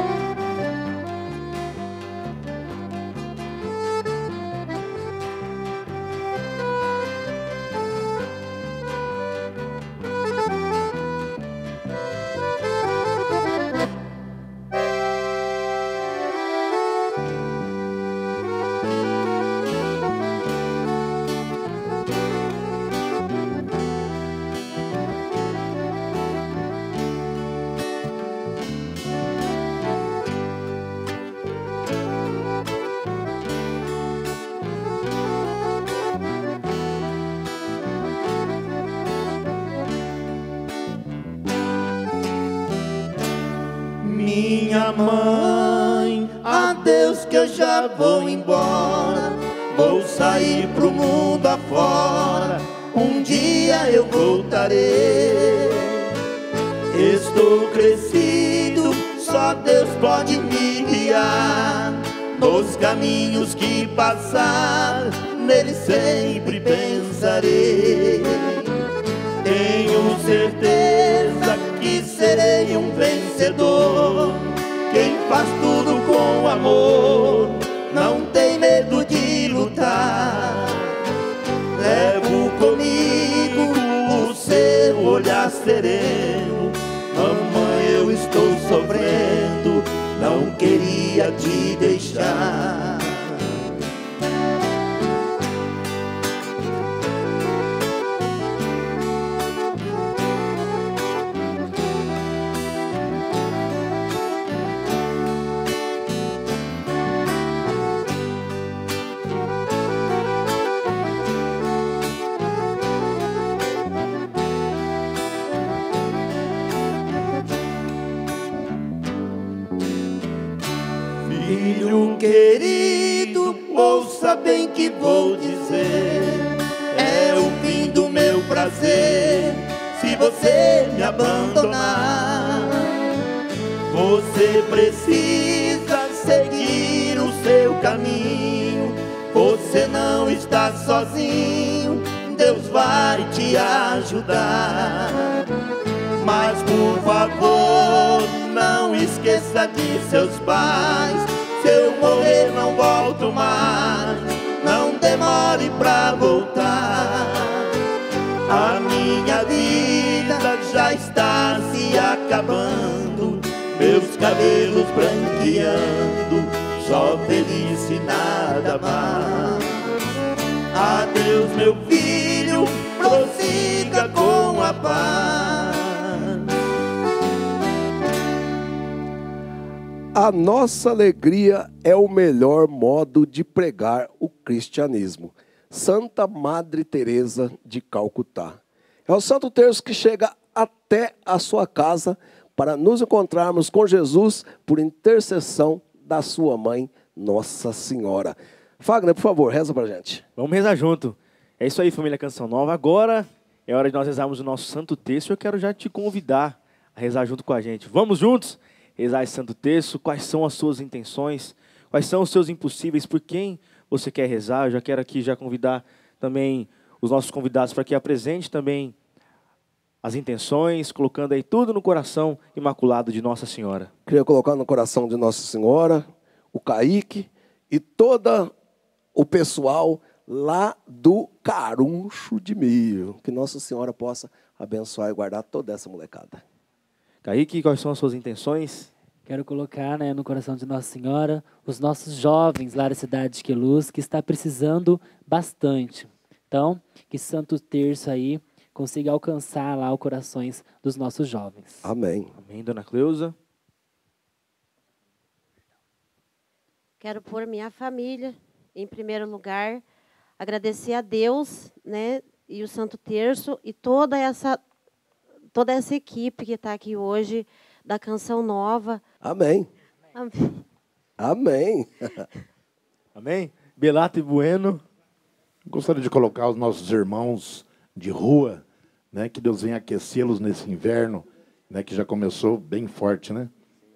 Minha mãe, adeus que eu já vou embora. Vou sair pro mundo afora, um dia eu voltarei. Estou crescido, só Deus pode me guiar nos caminhos que passar, nele sempre pensarei. Tenho certeza que serei um vencedor. Quem faz tudo com amor não tem medo de lutar. Levo comigo o seu olhar sereno. Mamãe, eu estou sofrendo, não queria te deixar. Filho querido, ouça bem que vou dizer. É o fim do meu prazer se você me abandonar. Você precisa seguir o seu caminho. Você não está sozinho, Deus vai te ajudar. Mas por favor, não esqueça de seus pais. Se eu morrer não volto mais, não demore pra voltar. A minha vida já está se acabando, meus cabelos branqueando, só velhice e nada mais. Adeus meu filho, prossiga com a paz. A nossa alegria é o melhor modo de pregar o cristianismo. Santa Madre Teresa de Calcutá. É o Santo Terço que chega até a sua casa para nos encontrarmos com Jesus por intercessão da sua mãe, Nossa Senhora. Fagner, por favor, reza pra gente. Vamos rezar junto. É isso aí, família Canção Nova. Agora é hora de nós rezarmos o nosso Santo Terço. Eu quero já te convidar a rezar junto com a gente. Vamos juntos rezar esse Santo Terço. Quais são as suas intenções? Quais são os seus impossíveis? Por quem você quer rezar? Eu já quero aqui já convidar também os nossos convidados para que apresente também as intenções, colocando aí tudo no coração imaculado de Nossa Senhora. Queria colocar no coração de Nossa Senhora o Kaique e todo o pessoal lá do Caruncho de Mil. Que Nossa Senhora possa abençoar e guardar toda essa molecada. Kaique, quais são as suas intenções? Quero colocar, né, no coração de Nossa Senhora os nossos jovens lá da cidade de Queluz, que está precisando bastante. Então, que Santo Terço aí consiga alcançar lá os corações dos nossos jovens. Amém. Amém, Dona Cleusa. Quero pôr minha família em primeiro lugar, agradecer a Deus, né, e o Santo Terço e toda essa toda essa equipe que está aqui hoje, da Canção Nova. Amém. Amém. Amém. Amém? Belato e Bueno. Gostaria de colocar os nossos irmãos de rua, né? Que Deus venha aquecê-los nesse inverno, né? Que já começou bem forte, né?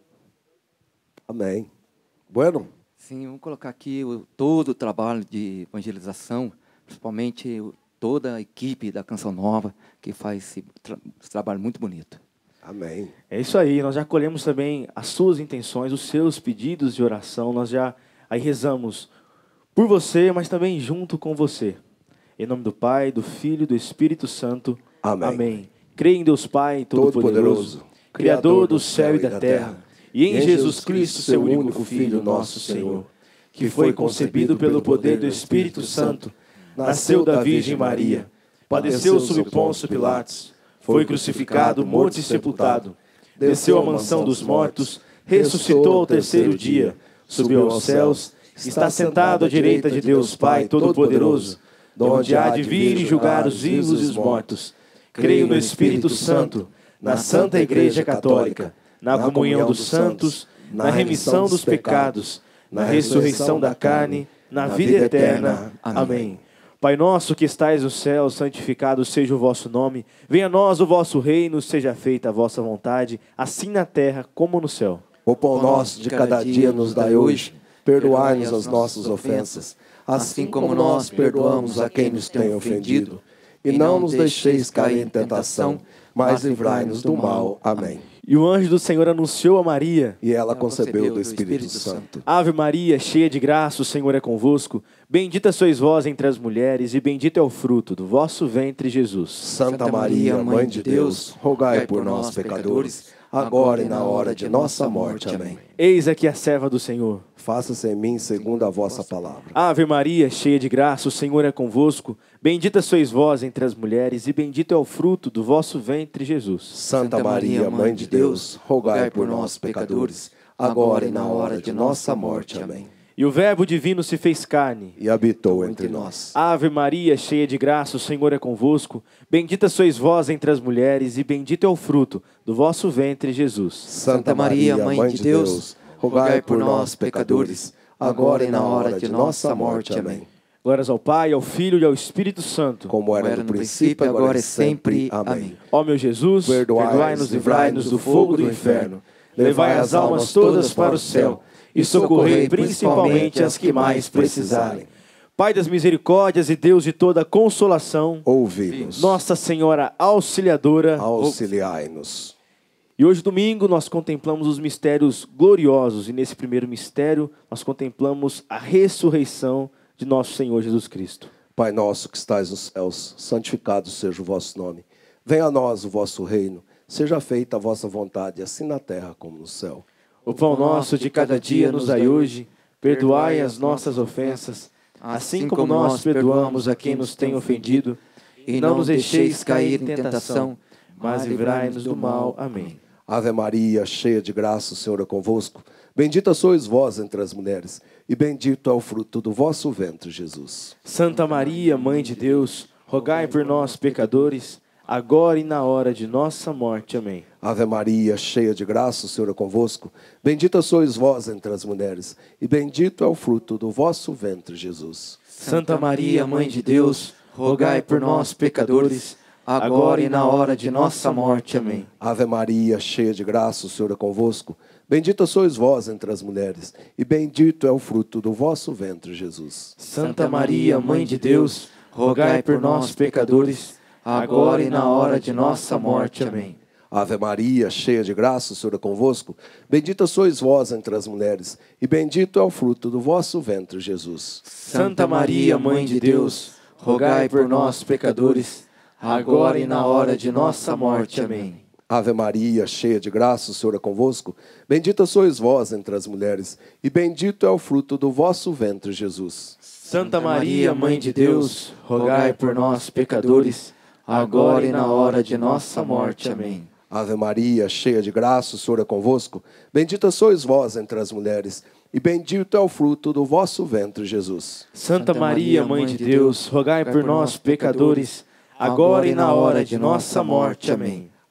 Amém. Bueno? Sim, vamos colocar aqui o, todo o trabalho de evangelização, principalmente o, toda a equipe da Canção Nova, que faz esse, tra esse trabalho muito bonito. Amém. É isso aí, nós já acolhemos também as suas intenções, os seus pedidos de oração, nós já aí rezamos por você, mas também junto com você. Em nome do Pai, do Filho e do Espírito Santo. Amém. Amém. Creio em Deus Pai Todo-Poderoso, Criador do céu e da terra, e em Jesus Cristo, seu único Filho, nosso Senhor, que foi concebido pelo poder do Espírito Santo, nasceu da Virgem Maria, padeceu sob Pôncio Pilatos, foi crucificado, morto e sepultado, desceu à mansão dos mortos, ressuscitou ao terceiro dia, subiu aos céus, está sentado à direita de Deus Pai Todo-Poderoso, donde há de vir e julgar os vivos e os mortos. Creio no Espírito Santo, na Santa Igreja Católica, na comunhão dos santos, na remissão dos pecados, na ressurreição da carne, na vida eterna. Amém. Pai nosso que estais no céu, santificado seja o vosso nome. Venha a nós o vosso reino, seja feita a vossa vontade, assim na terra como no céu. O pão nosso de cada dia nos dai hoje. Perdoai-nos as nossas ofensas, assim como nós perdoamos a quem nos tem ofendido. E não nos deixeis cair em tentação, mas livrai-nos do mal. Amém. E o anjo do Senhor anunciou a Maria. E ela concebeu do Espírito Santo. Ave Maria, cheia de graça, o Senhor é convosco. Bendita sois vós entre as mulheres, e bendito é o fruto do vosso ventre, Jesus. Santa Maria, Mãe de Deus, rogai por nós, pecadores, agora e na hora de nossa morte. Amém. Eis aqui a serva do Senhor. Faça-se em mim segundo a vossa palavra. Ave Maria, cheia de graça, o Senhor é convosco. Bendita sois vós entre as mulheres, e bendito é o fruto do vosso ventre, Jesus. Santa Maria, Mãe de Deus, rogai por nós, pecadores, agora e na hora de nossa morte. Amém. E o Verbo divino se fez carne e habitou entre nós. Ave Maria, cheia de graça, o Senhor é convosco. Bendita sois vós entre as mulheres, e bendito é o fruto do vosso ventre, Jesus. Santa Maria, Mãe de Deus, rogai por nós, pecadores, agora e na hora de nossa morte. Amém. Glórias ao Pai, ao Filho e ao Espírito Santo. Como era no princípio, agora e sempre. Amém. Ó meu Jesus, perdoai-nos, livrai-nos do fogo do inferno. Levai as almas todas para o céu e socorrei principalmente as que mais precisarem. Pai das misericórdias e Deus de toda consolação, ouvi-nos. Nossa Senhora Auxiliadora, auxiliai-nos. E hoje, domingo, nós contemplamos os mistérios gloriosos. E nesse primeiro mistério, nós contemplamos a ressurreição de nosso Senhor Jesus Cristo. Pai nosso que estais nos céus, santificado seja o vosso nome. Venha a nós o vosso reino. Seja feita a vossa vontade, assim na terra como no céu. O pão nosso de cada dia nos dai hoje. Perdoai as nossas ofensas, assim como nós perdoamos a quem nos tem ofendido. E não nos deixeis cair em tentação, mas livrai-nos do mal. Amém. Ave Maria, cheia de graça, o Senhor é convosco. Bendita sois vós entre as mulheres, e bendito é o fruto do vosso ventre, Jesus. Santa Maria, Mãe de Deus, rogai por nós, pecadores, agora e na hora de nossa morte. Amém. Ave Maria, cheia de graça, o Senhor é convosco. Bendita sois vós entre as mulheres, e bendito é o fruto do vosso ventre, Jesus. Santa Maria, Mãe de Deus, rogai por nós, pecadores, agora e na hora de nossa morte. Amém. Ave Maria, cheia de graça, o Senhor é convosco. Bendita sois vós entre as mulheres, e bendito é o fruto do vosso ventre, Jesus. Santa Maria, Mãe de Deus, rogai por nós, pecadores, agora e na hora de nossa morte. Amém. Ave Maria, cheia de graça, o Senhor é convosco. Bendita sois vós entre as mulheres, e bendito é o fruto do vosso ventre, Jesus. Santa Maria, Mãe de Deus, rogai por nós, pecadores, agora e na hora de nossa morte. Amém. Ave Maria, cheia de graça, o Senhor é convosco. Bendita sois vós entre as mulheres, e bendito é o fruto do vosso ventre, Jesus. Santa Maria, Mãe de Deus, rogai por nós, pecadores, agora e na hora de nossa morte. Amém. Ave Maria, cheia de graça, o Senhor é convosco. Bendita sois vós entre as mulheres, e bendito é o fruto do vosso ventre, Jesus. Santa Maria, Mãe de Deus, rogai por nós, pecadores, agora e na hora de nossa morte. Amém.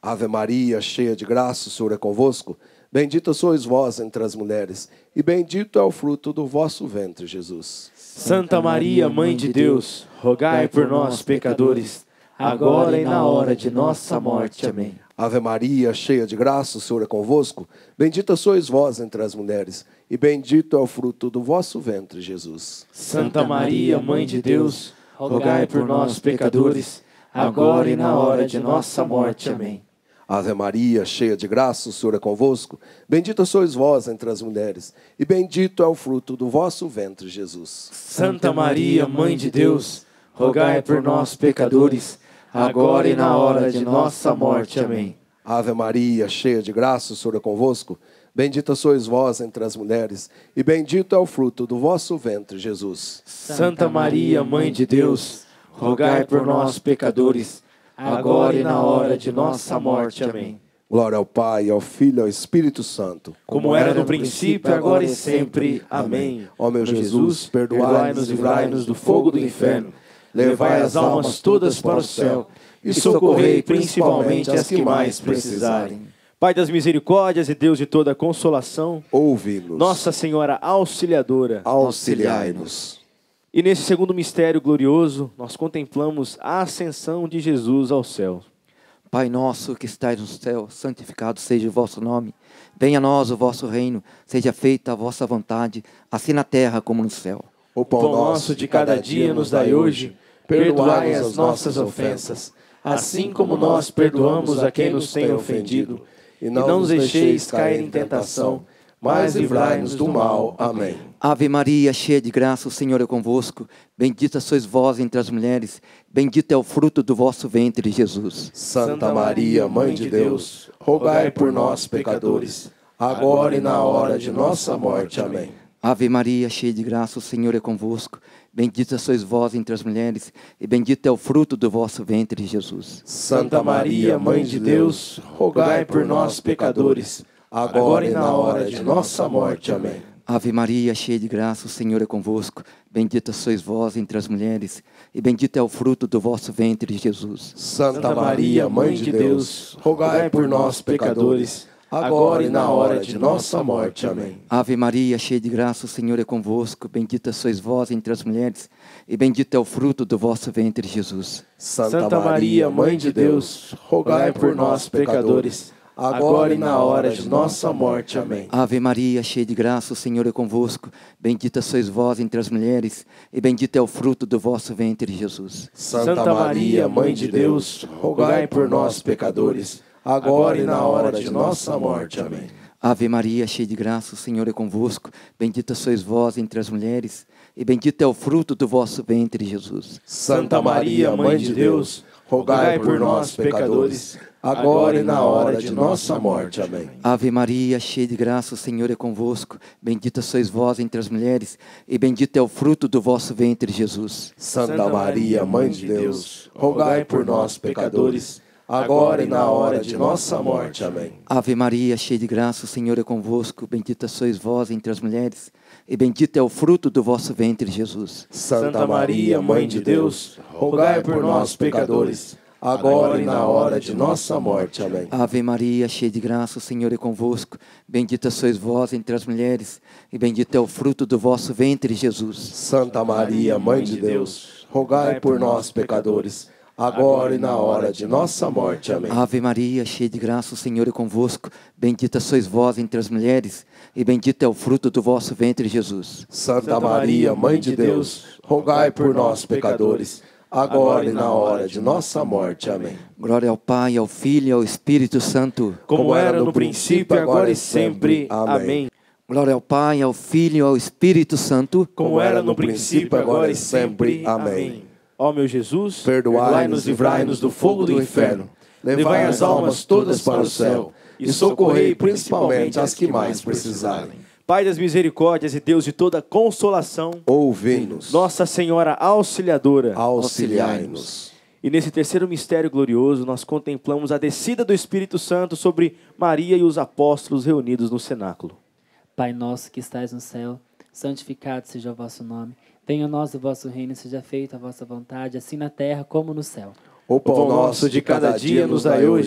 Ave Maria, cheia de graça, o Senhor é convosco. Bendita sois vós entre as mulheres, e bendito é o fruto do vosso ventre, Jesus. Santa Maria, Mãe de Deus, rogai por nós, pecadores, agora e na hora de nossa morte. Amém. Ave Maria, cheia de graça, o Senhor é convosco. Bendita sois vós entre as mulheres, e bendito é o fruto do vosso ventre, Jesus. Santa Maria, Mãe de Deus, rogai por nós, pecadores, agora e na hora de nossa morte. Amém. Ave Maria, cheia de graça, o Senhor é convosco. Bendita sois vós entre as mulheres, e bendito é o fruto do vosso ventre, Jesus. Santa Maria, Mãe de Deus, rogai por nós, pecadores, agora e na hora de nossa morte. Amém. Ave Maria, cheia de graça, o Senhor é convosco. Bendita sois vós entre as mulheres, e bendito é o fruto do vosso ventre, Jesus. Santa Maria, Mãe de Deus, rogai por nós, pecadores, agora e na hora de nossa morte. Amém. Glória ao Pai, ao Filho e ao Espírito Santo. Como era no princípio, agora e sempre. Amém. Ó meu Jesus, perdoai-nos e livrai-nos do fogo do inferno. Levai as almas todas para o céu e socorrei principalmente as que mais precisarem. Pai das misericórdias e Deus de toda consolação, ouvi-nos. Nossa Senhora Auxiliadora, auxiliai-nos. E nesse segundo mistério glorioso, nós contemplamos a ascensão de Jesus ao céu. Pai nosso que estais no céu, santificado seja o vosso nome. Venha a nós o vosso reino, seja feita a vossa vontade, assim na terra como no céu. O pão nosso de cada dia nos dai hoje, perdoai as nossas ofensas, assim como nós perdoamos a quem nos tem ofendido. E não nos deixeis cair em tentação, mas livrai-nos do mal. Amém. Ave Maria, cheia de graça, o Senhor é convosco. Bendita sois vós entre as mulheres, bendito é o fruto do vosso ventre, Jesus. Santa Maria, Mãe de Deus, rogai por nós, pecadores, agora e na hora de nossa morte. Amém. Ave Maria, cheia de graça, o Senhor é convosco. Bendita sois vós entre as mulheres, e bendito é o fruto do vosso ventre, Jesus. Santa Maria, Mãe de Deus, rogai por nós, pecadores, agora e na hora de nossa morte. Amém. Ave Maria, cheia de graça, o Senhor é convosco. Bendita sois vós entre as mulheres, e bendito é o fruto do vosso ventre, Jesus. Santa Maria, Mãe de Deus, rogai por nós, pecadores, agora e na hora de nossa morte. Amém. Ave Maria, cheia de graça, o Senhor é convosco. Bendita sois vós entre as mulheres, e bendito é o fruto do vosso ventre, Jesus. Santa Maria, Mãe de Deus, rogai por nós, pecadores, agora e na hora de nossa morte. Amém. Ave Maria, cheia de graça, o Senhor é convosco. Bendita sois vós entre as mulheres, e bendito é o fruto do vosso ventre, Jesus. Santa Maria, Mãe de Deus, rogai por nós, pecadores, agora e na hora de nossa morte. Amém. Ave Maria, cheia de graça, o Senhor é convosco. Bendita sois vós entre as mulheres, e bendito é o fruto do vosso ventre, Jesus. Santa Maria, Mãe de Deus, rogai por nós, pecadores, agora e na hora de nossa morte. Amém. Ave Maria, cheia de graça, o Senhor é convosco. Bendita sois vós entre as mulheres, e bendito é o fruto do vosso ventre, Jesus. Santa Maria, Mãe de Deus, rogai por nós, pecadores, agora e na hora de nossa morte. Amém. Ave Maria, cheia de graça, o Senhor é convosco. Bendita sois vós entre as mulheres, e bendito é o fruto do vosso ventre, Jesus. Santa Maria, Mãe de Deus, rogai por nós, pecadores, agora e na hora de nossa morte. Amém. Ave Maria, cheia de graça, o Senhor é convosco. Bendita sois vós entre as mulheres, e bendito é o fruto do vosso ventre, Jesus. Santa Maria, Mãe de Deus, rogai por nós, pecadores, agora e na hora de nossa morte. Amém. Ave Maria, cheia de graça, o Senhor é convosco. Bendita sois vós entre as mulheres, e bendito é o fruto do vosso ventre, Jesus. Santa Maria, Mãe de Deus, rogai por nós, pecadores, agora e na hora de nossa morte. Amém. Glória ao Pai, ao Filho e ao Espírito Santo, como era no princípio, agora e sempre. Amém. Glória ao Pai, ao Filho e ao Espírito Santo, como era no princípio, agora e sempre. Amém. Ó meu Jesus, perdoai-nos e livrai-nos do fogo do inferno. Levai as almas todas para o céu e socorrei principalmente as que mais precisarem. Pai das misericórdias e Deus de toda consolação, ouvi-nos. Nossa Senhora Auxiliadora, auxiliai-nos. E nesse terceiro mistério glorioso, nós contemplamos a descida do Espírito Santo sobre Maria e os apóstolos reunidos no cenáculo. Pai nosso que estais no céu, santificado seja o vosso nome. Venha a nós o vosso reino, seja feita a vossa vontade, assim na terra como no céu. O pão nosso de cada dia nos dai hoje.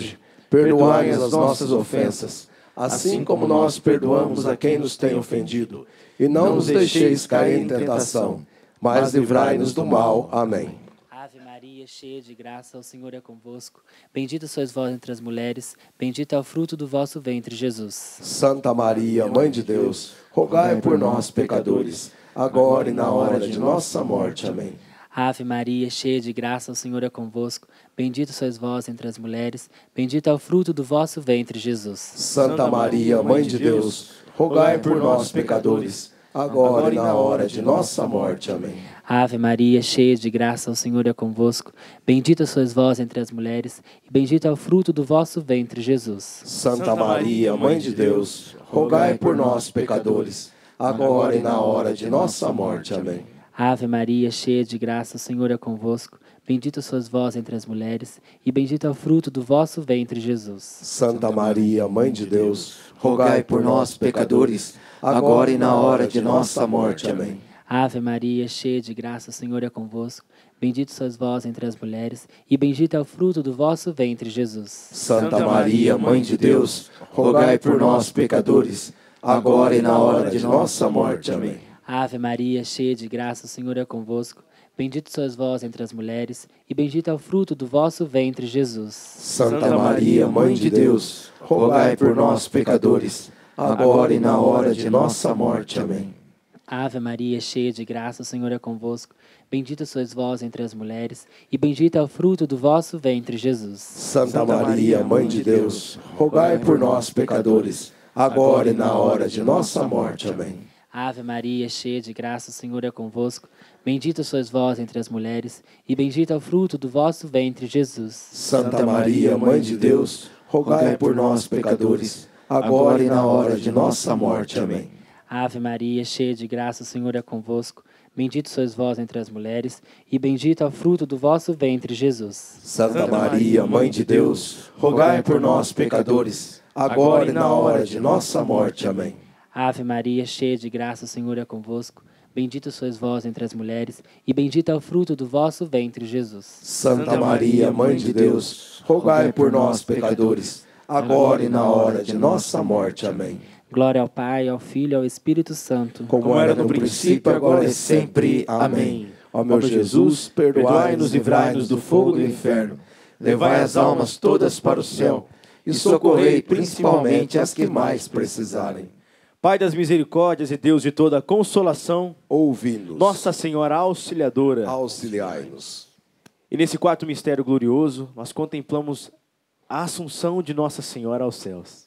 Perdoai as nossas ofensas, assim como nós perdoamos a quem nos tem ofendido. E não nos deixeis cair em tentação, mas livrai-nos do mal. Amém. Ave Maria, cheia de graça, o Senhor é convosco. Bendita sois vós entre as mulheres, bendito é o fruto do vosso ventre, Jesus. Santa Maria, Mãe de Deus, rogai por nós, pecadores, agora e na hora de nossa morte. Amém. Ave Maria, cheia de graça, o Senhor é convosco. Bendito sois vós entre as mulheres, bendito é o fruto do vosso ventre, Jesus. Santa Maria, Mãe de Deus, rogai por nós, pecadores, agora e na hora de nossa morte. Amém. Ave Maria, cheia de graça, o Senhor é convosco. Bendita sois vós entre as mulheres, e bendito é o fruto do vosso ventre, Jesus. Santa Maria, Mãe de Deus, rogai por nós, pecadores, agora e na hora de nossa morte. Amém. Ave Maria, cheia de graça, o Senhor é convosco. Bendita sois vós entre as mulheres, e bendito é o fruto do vosso ventre, Jesus. Santa Maria, Mãe de Deus, rogai por nós, pecadores, agora e na hora de nossa morte. Amém. Ave Maria, cheia de graça, o Senhor é convosco. Bendito sois vós entre as mulheres, e bendito é o fruto do vosso ventre, Jesus. Santa Maria, Mãe de Deus, rogai por nós, pecadores, agora e na hora de nossa morte. Amém. Ave Maria, cheia de graça, o Senhor é convosco. Bendito sois vós entre as mulheres, e bendito é o fruto do vosso ventre, Jesus. Santa Maria, Mãe de Deus, rogai por nós, pecadores, agora e na hora de nossa morte. Amém. Ave Maria, cheia de graça, o Senhor é convosco. Bendita sois vós entre as mulheres, e bendito é o fruto do vosso ventre, Jesus. Santa Maria, Mãe de Deus, rogai por nós, pecadores, agora e na hora de nossa morte. Amém. Ave Maria, cheia de graça, o Senhor é convosco. Bendita sois vós entre as mulheres, e bendito é o fruto do vosso ventre, Jesus. Santa Maria, Mãe de Deus, rogai por nós, pecadores, agora e na hora de nossa morte. Amém. Ave Maria, cheia de graça, o Senhor é convosco. Bendito sois vós entre as mulheres, e bendito é o fruto do vosso ventre, Jesus. Santa Maria, Mãe de Deus, rogai por nós, pecadores, agora e na hora de nossa morte. Amém. Ave Maria, cheia de graça, o Senhor é convosco. Bendito sois vós entre as mulheres, e bendito é o fruto do vosso ventre, Jesus. Santa Maria, Mãe de Deus, rogai por nós, pecadores, agora e na hora de nossa morte. Amém. Glória ao Pai, ao Filho e ao Espírito Santo. Como era no princípio, agora e sempre. Amém. Ó meu Jesus, perdoai-nos e livrai-nos do fogo do inferno. Levai as almas todas para o céu e socorrei principalmente as que mais precisarem. Pai das misericórdias e Deus de toda consolação, ouvi-nos. Nossa Senhora Auxiliadora, auxiliai-nos. E nesse quarto mistério glorioso, nós contemplamos a assunção de Nossa Senhora aos céus.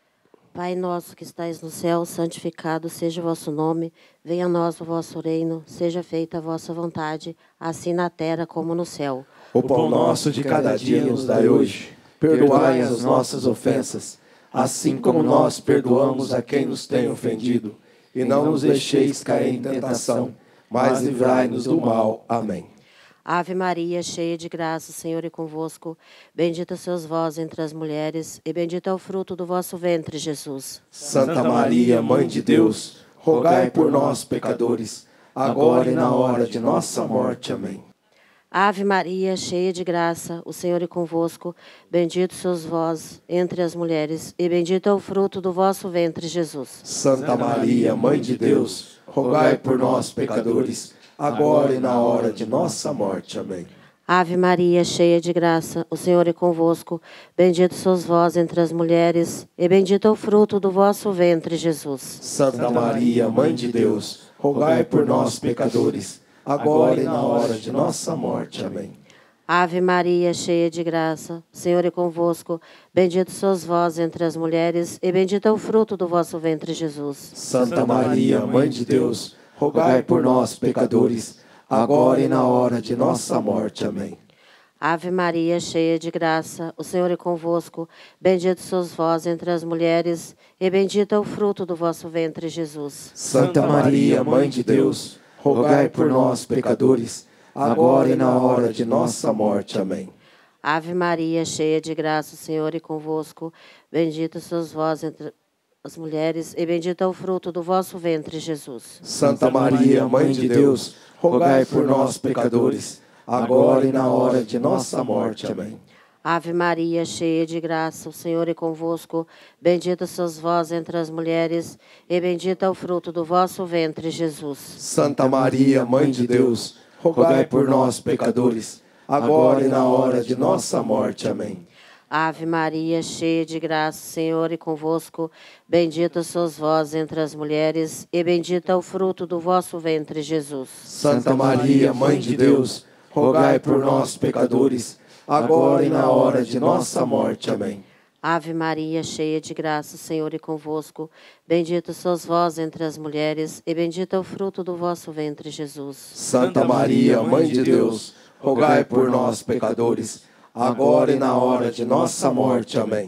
Pai nosso que estais no céu, santificado seja o vosso nome. Venha a nós o vosso reino, seja feita a vossa vontade, assim na terra como no céu. O pão nosso de cada dia nos dai hoje. Perdoai as nossas ofensas, assim como nós perdoamos a quem nos tem ofendido. E não nos deixeis cair em tentação, mas livrai-nos do mal. Amém. Ave Maria, cheia de graça, o Senhor é convosco. Bendita sois vós entre as mulheres, e bendito é o fruto do vosso ventre, Jesus. Santa Maria, Mãe de Deus, rogai por nós, pecadores, agora e na hora de nossa morte. Amém. Ave Maria, cheia de graça, o Senhor é convosco. Bendito sois vós entre as mulheres, e bendito é o fruto do vosso ventre, Jesus. Santa Maria, Mãe de Deus, rogai por nós, pecadores, agora e na hora de nossa morte. Amém. Ave Maria, cheia de graça, o Senhor é convosco. Bendito sois vós entre as mulheres, e bendito é o fruto do vosso ventre, Jesus. Santa Maria, Mãe de Deus, rogai por nós, pecadores, agora e na hora de nossa morte. Amém. Ave Maria, cheia de graça, o Senhor é convosco. Bendito sois vós entre as mulheres, e bendito é o fruto do vosso ventre, Jesus. Santa Maria, Mãe de Deus, rogai por nós, pecadores, agora e na hora de nossa morte. Amém. Ave Maria, cheia de graça, o Senhor é convosco. Bendito sois vós entre as mulheres, e bendito é o fruto do vosso ventre, Jesus. Santa Maria, Mãe de Deus, rogai por nós, pecadores, agora e na hora de nossa morte. Amém. Ave Maria, cheia de graça, o Senhor é convosco. Bendita sois vós entre as mulheres, e bendito é o fruto do vosso ventre, Jesus. Santa Maria, Mãe de Deus, rogai por nós, pecadores, agora e na hora de nossa morte. Amém. Ave Maria, cheia de graça, o Senhor é convosco. Bendita sois vós entre as mulheres, e bendito é o fruto do vosso ventre, Jesus. Santa Maria, Mãe de Deus, rogai por nós, pecadores, agora e na hora de nossa morte. Amém. Ave Maria, cheia de graça, o Senhor é convosco. Bendita sois vós entre as mulheres, e bendito é o fruto do vosso ventre, Jesus. Santa Maria, Mãe de Deus, rogai por nós, pecadores, agora e na hora de nossa morte. Amém. Ave Maria, cheia de graça, o Senhor é convosco. Bendita sois vós entre as mulheres, e bendito é o fruto do vosso ventre, Jesus. Santa Maria, Mãe de Deus, rogai por nós, pecadores, agora e na hora de nossa morte. Amém.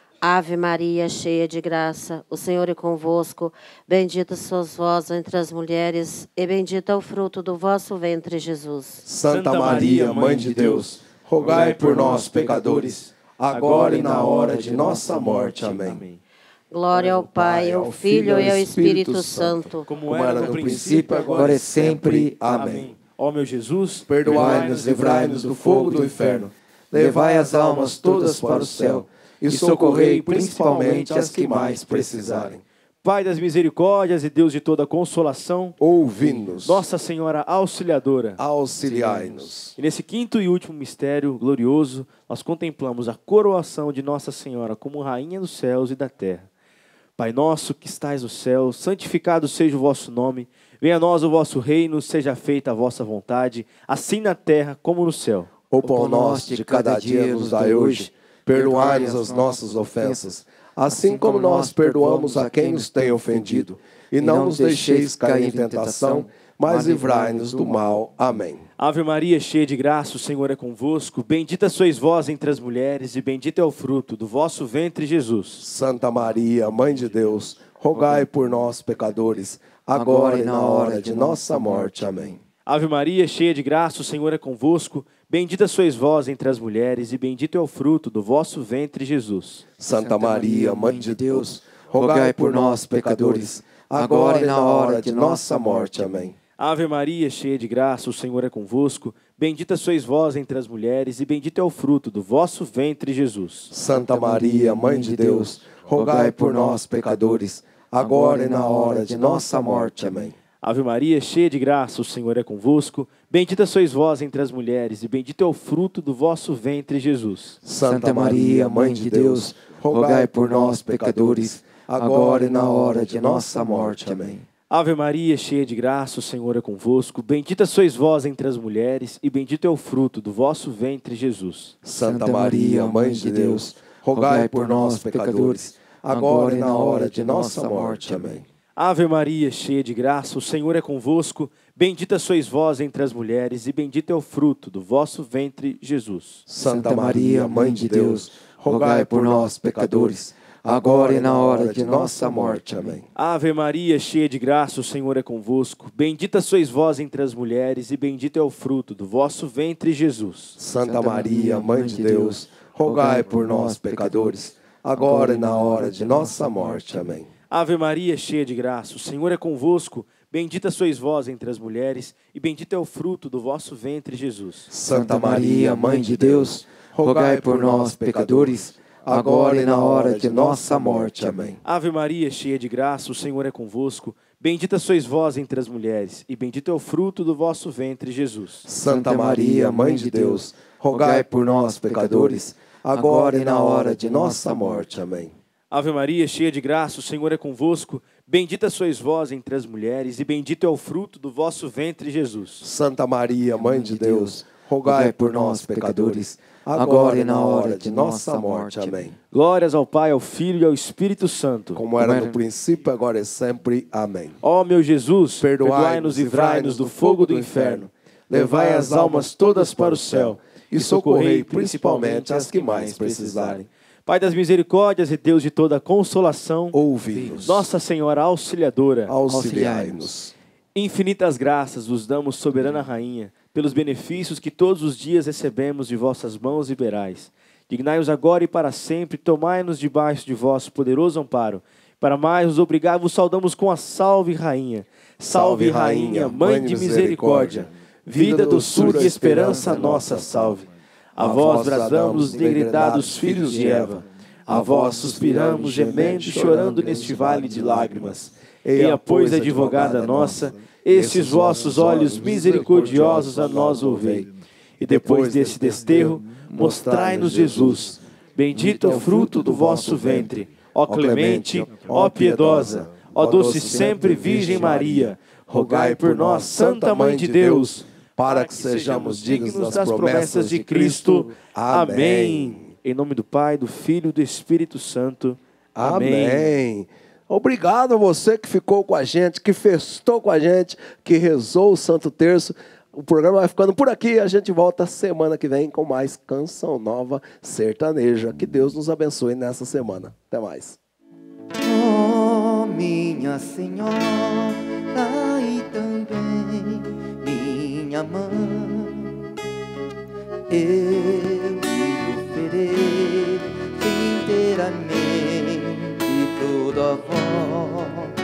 Ave Maria, cheia de graça, o Senhor é convosco. Bendita sois vós entre as mulheres, e bendito é o fruto do vosso ventre, Jesus. Santa Maria, Mãe de Deus, rogai por nós, pecadores, agora e na hora de nossa morte. Amém. Glória ao Pai, ao Filho e ao Espírito Santo, Como era no princípio, agora e sempre. Amém. Ó meu Jesus, Perdoai-nos, livrai-nos do fogo do inferno, levai as almas todas para o céu e socorrei principalmente as que mais precisarem. Pai das misericórdias e Deus de toda consolação, Ouvi-nos, Nossa Senhora Auxiliadora, auxiliai-nos. e nesse quinto e último mistério glorioso, nós contemplamos a coroação de Nossa Senhora como Rainha dos céus e da terra. Pai nosso que estais no céu, santificado seja o vosso nome, venha a nós o vosso reino, seja feita a vossa vontade, assim na terra como no céu. O pão nosso de cada dia nos dai hoje, perdoai-nos as nossas ofensas, assim como nós perdoamos a quem nos tem ofendido. E não nos deixeis cair em tentação, mas livrai-nos do mal. Amém. Ave Maria, cheia de graça, o Senhor é convosco. Bendita sois vós entre as mulheres, e bendito é o fruto do vosso ventre, Jesus. Santa Maria, Mãe de Deus, rogai por nós, pecadores, agora e na hora de nossa morte. Amém. Ave Maria, cheia de graça, o Senhor é convosco. Bendita sois vós entre as mulheres, e bendito é o fruto do vosso ventre, Jesus. Santa Maria, Mãe de Deus, rogai por nós, pecadores, agora e na hora de nossa morte. Amém. Ave Maria, cheia de graça, o Senhor é convosco. Bendita sois vós entre as mulheres, e bendito é o fruto do vosso ventre, Jesus. Santa Maria, Mãe de Deus, rogai por nós, pecadores, agora e na hora de nossa morte. Amém. Ave Maria, cheia de graça, o Senhor é convosco. Bendita sois vós entre as mulheres, e bendito é o fruto do vosso ventre, Jesus. Santa Maria, Mãe de Deus, rogai por nós, pecadores, agora e na hora de nossa morte. Amém. Ave Maria, cheia de graça, o Senhor é convosco. Bendita sois vós entre as mulheres, e bendito é o fruto do vosso ventre, Jesus. Santa Maria, Mãe de Deus, rogai por nós, pecadores, agora e na hora de nossa morte. Amém. Ave Maria, cheia de graça, o Senhor é convosco. Bendita sois vós entre as mulheres, e bendito é o fruto do vosso ventre, Jesus. Santa Maria, Mãe de Deus, rogai por nós, pecadores, agora e na hora de nossa morte. Amém. Ave Maria, cheia de graça, o Senhor é convosco. Bendita sois vós entre as mulheres, e bendito é o fruto do vosso ventre, Jesus. Santa Maria, Mãe de Deus, rogai por nós, pecadores, agora e na hora de nossa morte. Amém. Ave Maria, cheia de graça, o Senhor é convosco. Bendita sois vós entre as mulheres, e bendito é o fruto do vosso ventre, Jesus. Santa Maria, Mãe de Deus, rogai por nós, pecadores, agora e na hora de nossa morte. Amém. Ave Maria, cheia de graça, o Senhor é convosco. Bendita sois vós entre as mulheres, e bendito é o fruto do vosso ventre, Jesus. Santa Maria, Mãe de Deus, rogai por nós, pecadores, agora e na hora de nossa morte. Amém. Ave Maria, cheia de graça, o Senhor é convosco. Bendita sois vós entre as mulheres, e bendito é o fruto do vosso ventre, Jesus. Santa Maria, Mãe de Deus, rogai por nós, pecadores, agora e na hora de nossa morte. Amém. Glórias ao Pai, ao Filho e ao Espírito Santo. Como era no princípio, agora e sempre. Amém. Ó meu Jesus, perdoai-nos e livrai-nos do fogo do inferno, levai as almas todas para o céu e socorrei principalmente as que mais precisarem. Pai das misericórdias e Deus de toda consolação, ouvi-nos. Nossa Senhora Auxiliadora, auxiliai-nos. Infinitas graças vos damos, soberana Rainha, pelos benefícios que todos os dias recebemos de vossas mãos liberais. Dignai-os agora e para sempre, tomai-nos debaixo de vosso poderoso amparo. Para mais nos obrigar, vos saudamos com a Salve Rainha. Salve Rainha, Mãe de misericórdia, vida, doçura e esperança nossa, salve. A vós bradamos os degredados filhos de Eva. A vós suspiramos, gemendo, chorando neste vale de lágrimas. Eia, pois, advogada nossa, estes vossos olhos misericordiosos a nós ouvei. E depois desse desterro, mostrai-nos Jesus. Bendito é o fruto do vosso ventre. Ó clemente, ó piedosa, ó doce sempre Virgem Maria, rogai por nós, Santa Mãe de Deus, para que sejamos dignos das promessas de Cristo. Amém. Em nome do Pai, do Filho e do Espírito Santo. Amém. Amém. Obrigado a você que ficou com a gente, que festou com a gente, que rezou o Santo Terço. O programa vai ficando por aqui. A gente volta semana que vem com mais Canção Nova Sertaneja. Que Deus nos abençoe nessa semana. Até mais. Oh, minha Senhora e também minha mãe, eu me ofereço inteiramente tudo a vós,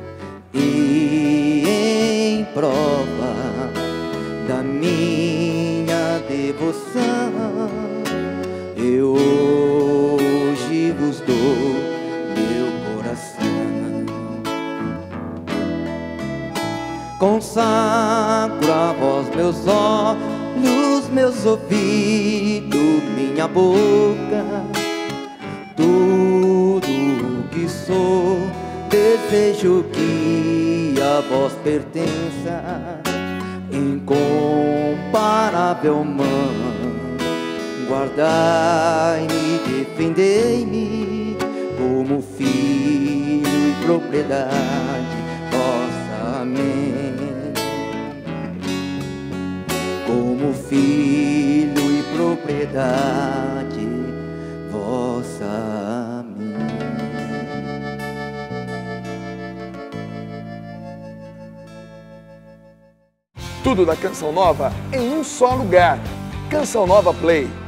e em prova da minha devoção, eu hoje vos dou meu coração. Consagro a vós meus olhos, meus ouvidos, minha boca, tudo que sou, desejo que a vós pertença. Incomparável mãe, guardai-me, defendei-me, como filho e propriedade vossa. Amém. Como filho e propriedade vossa. Amém. Tudo da Canção Nova em um só lugar. Canção Nova Play.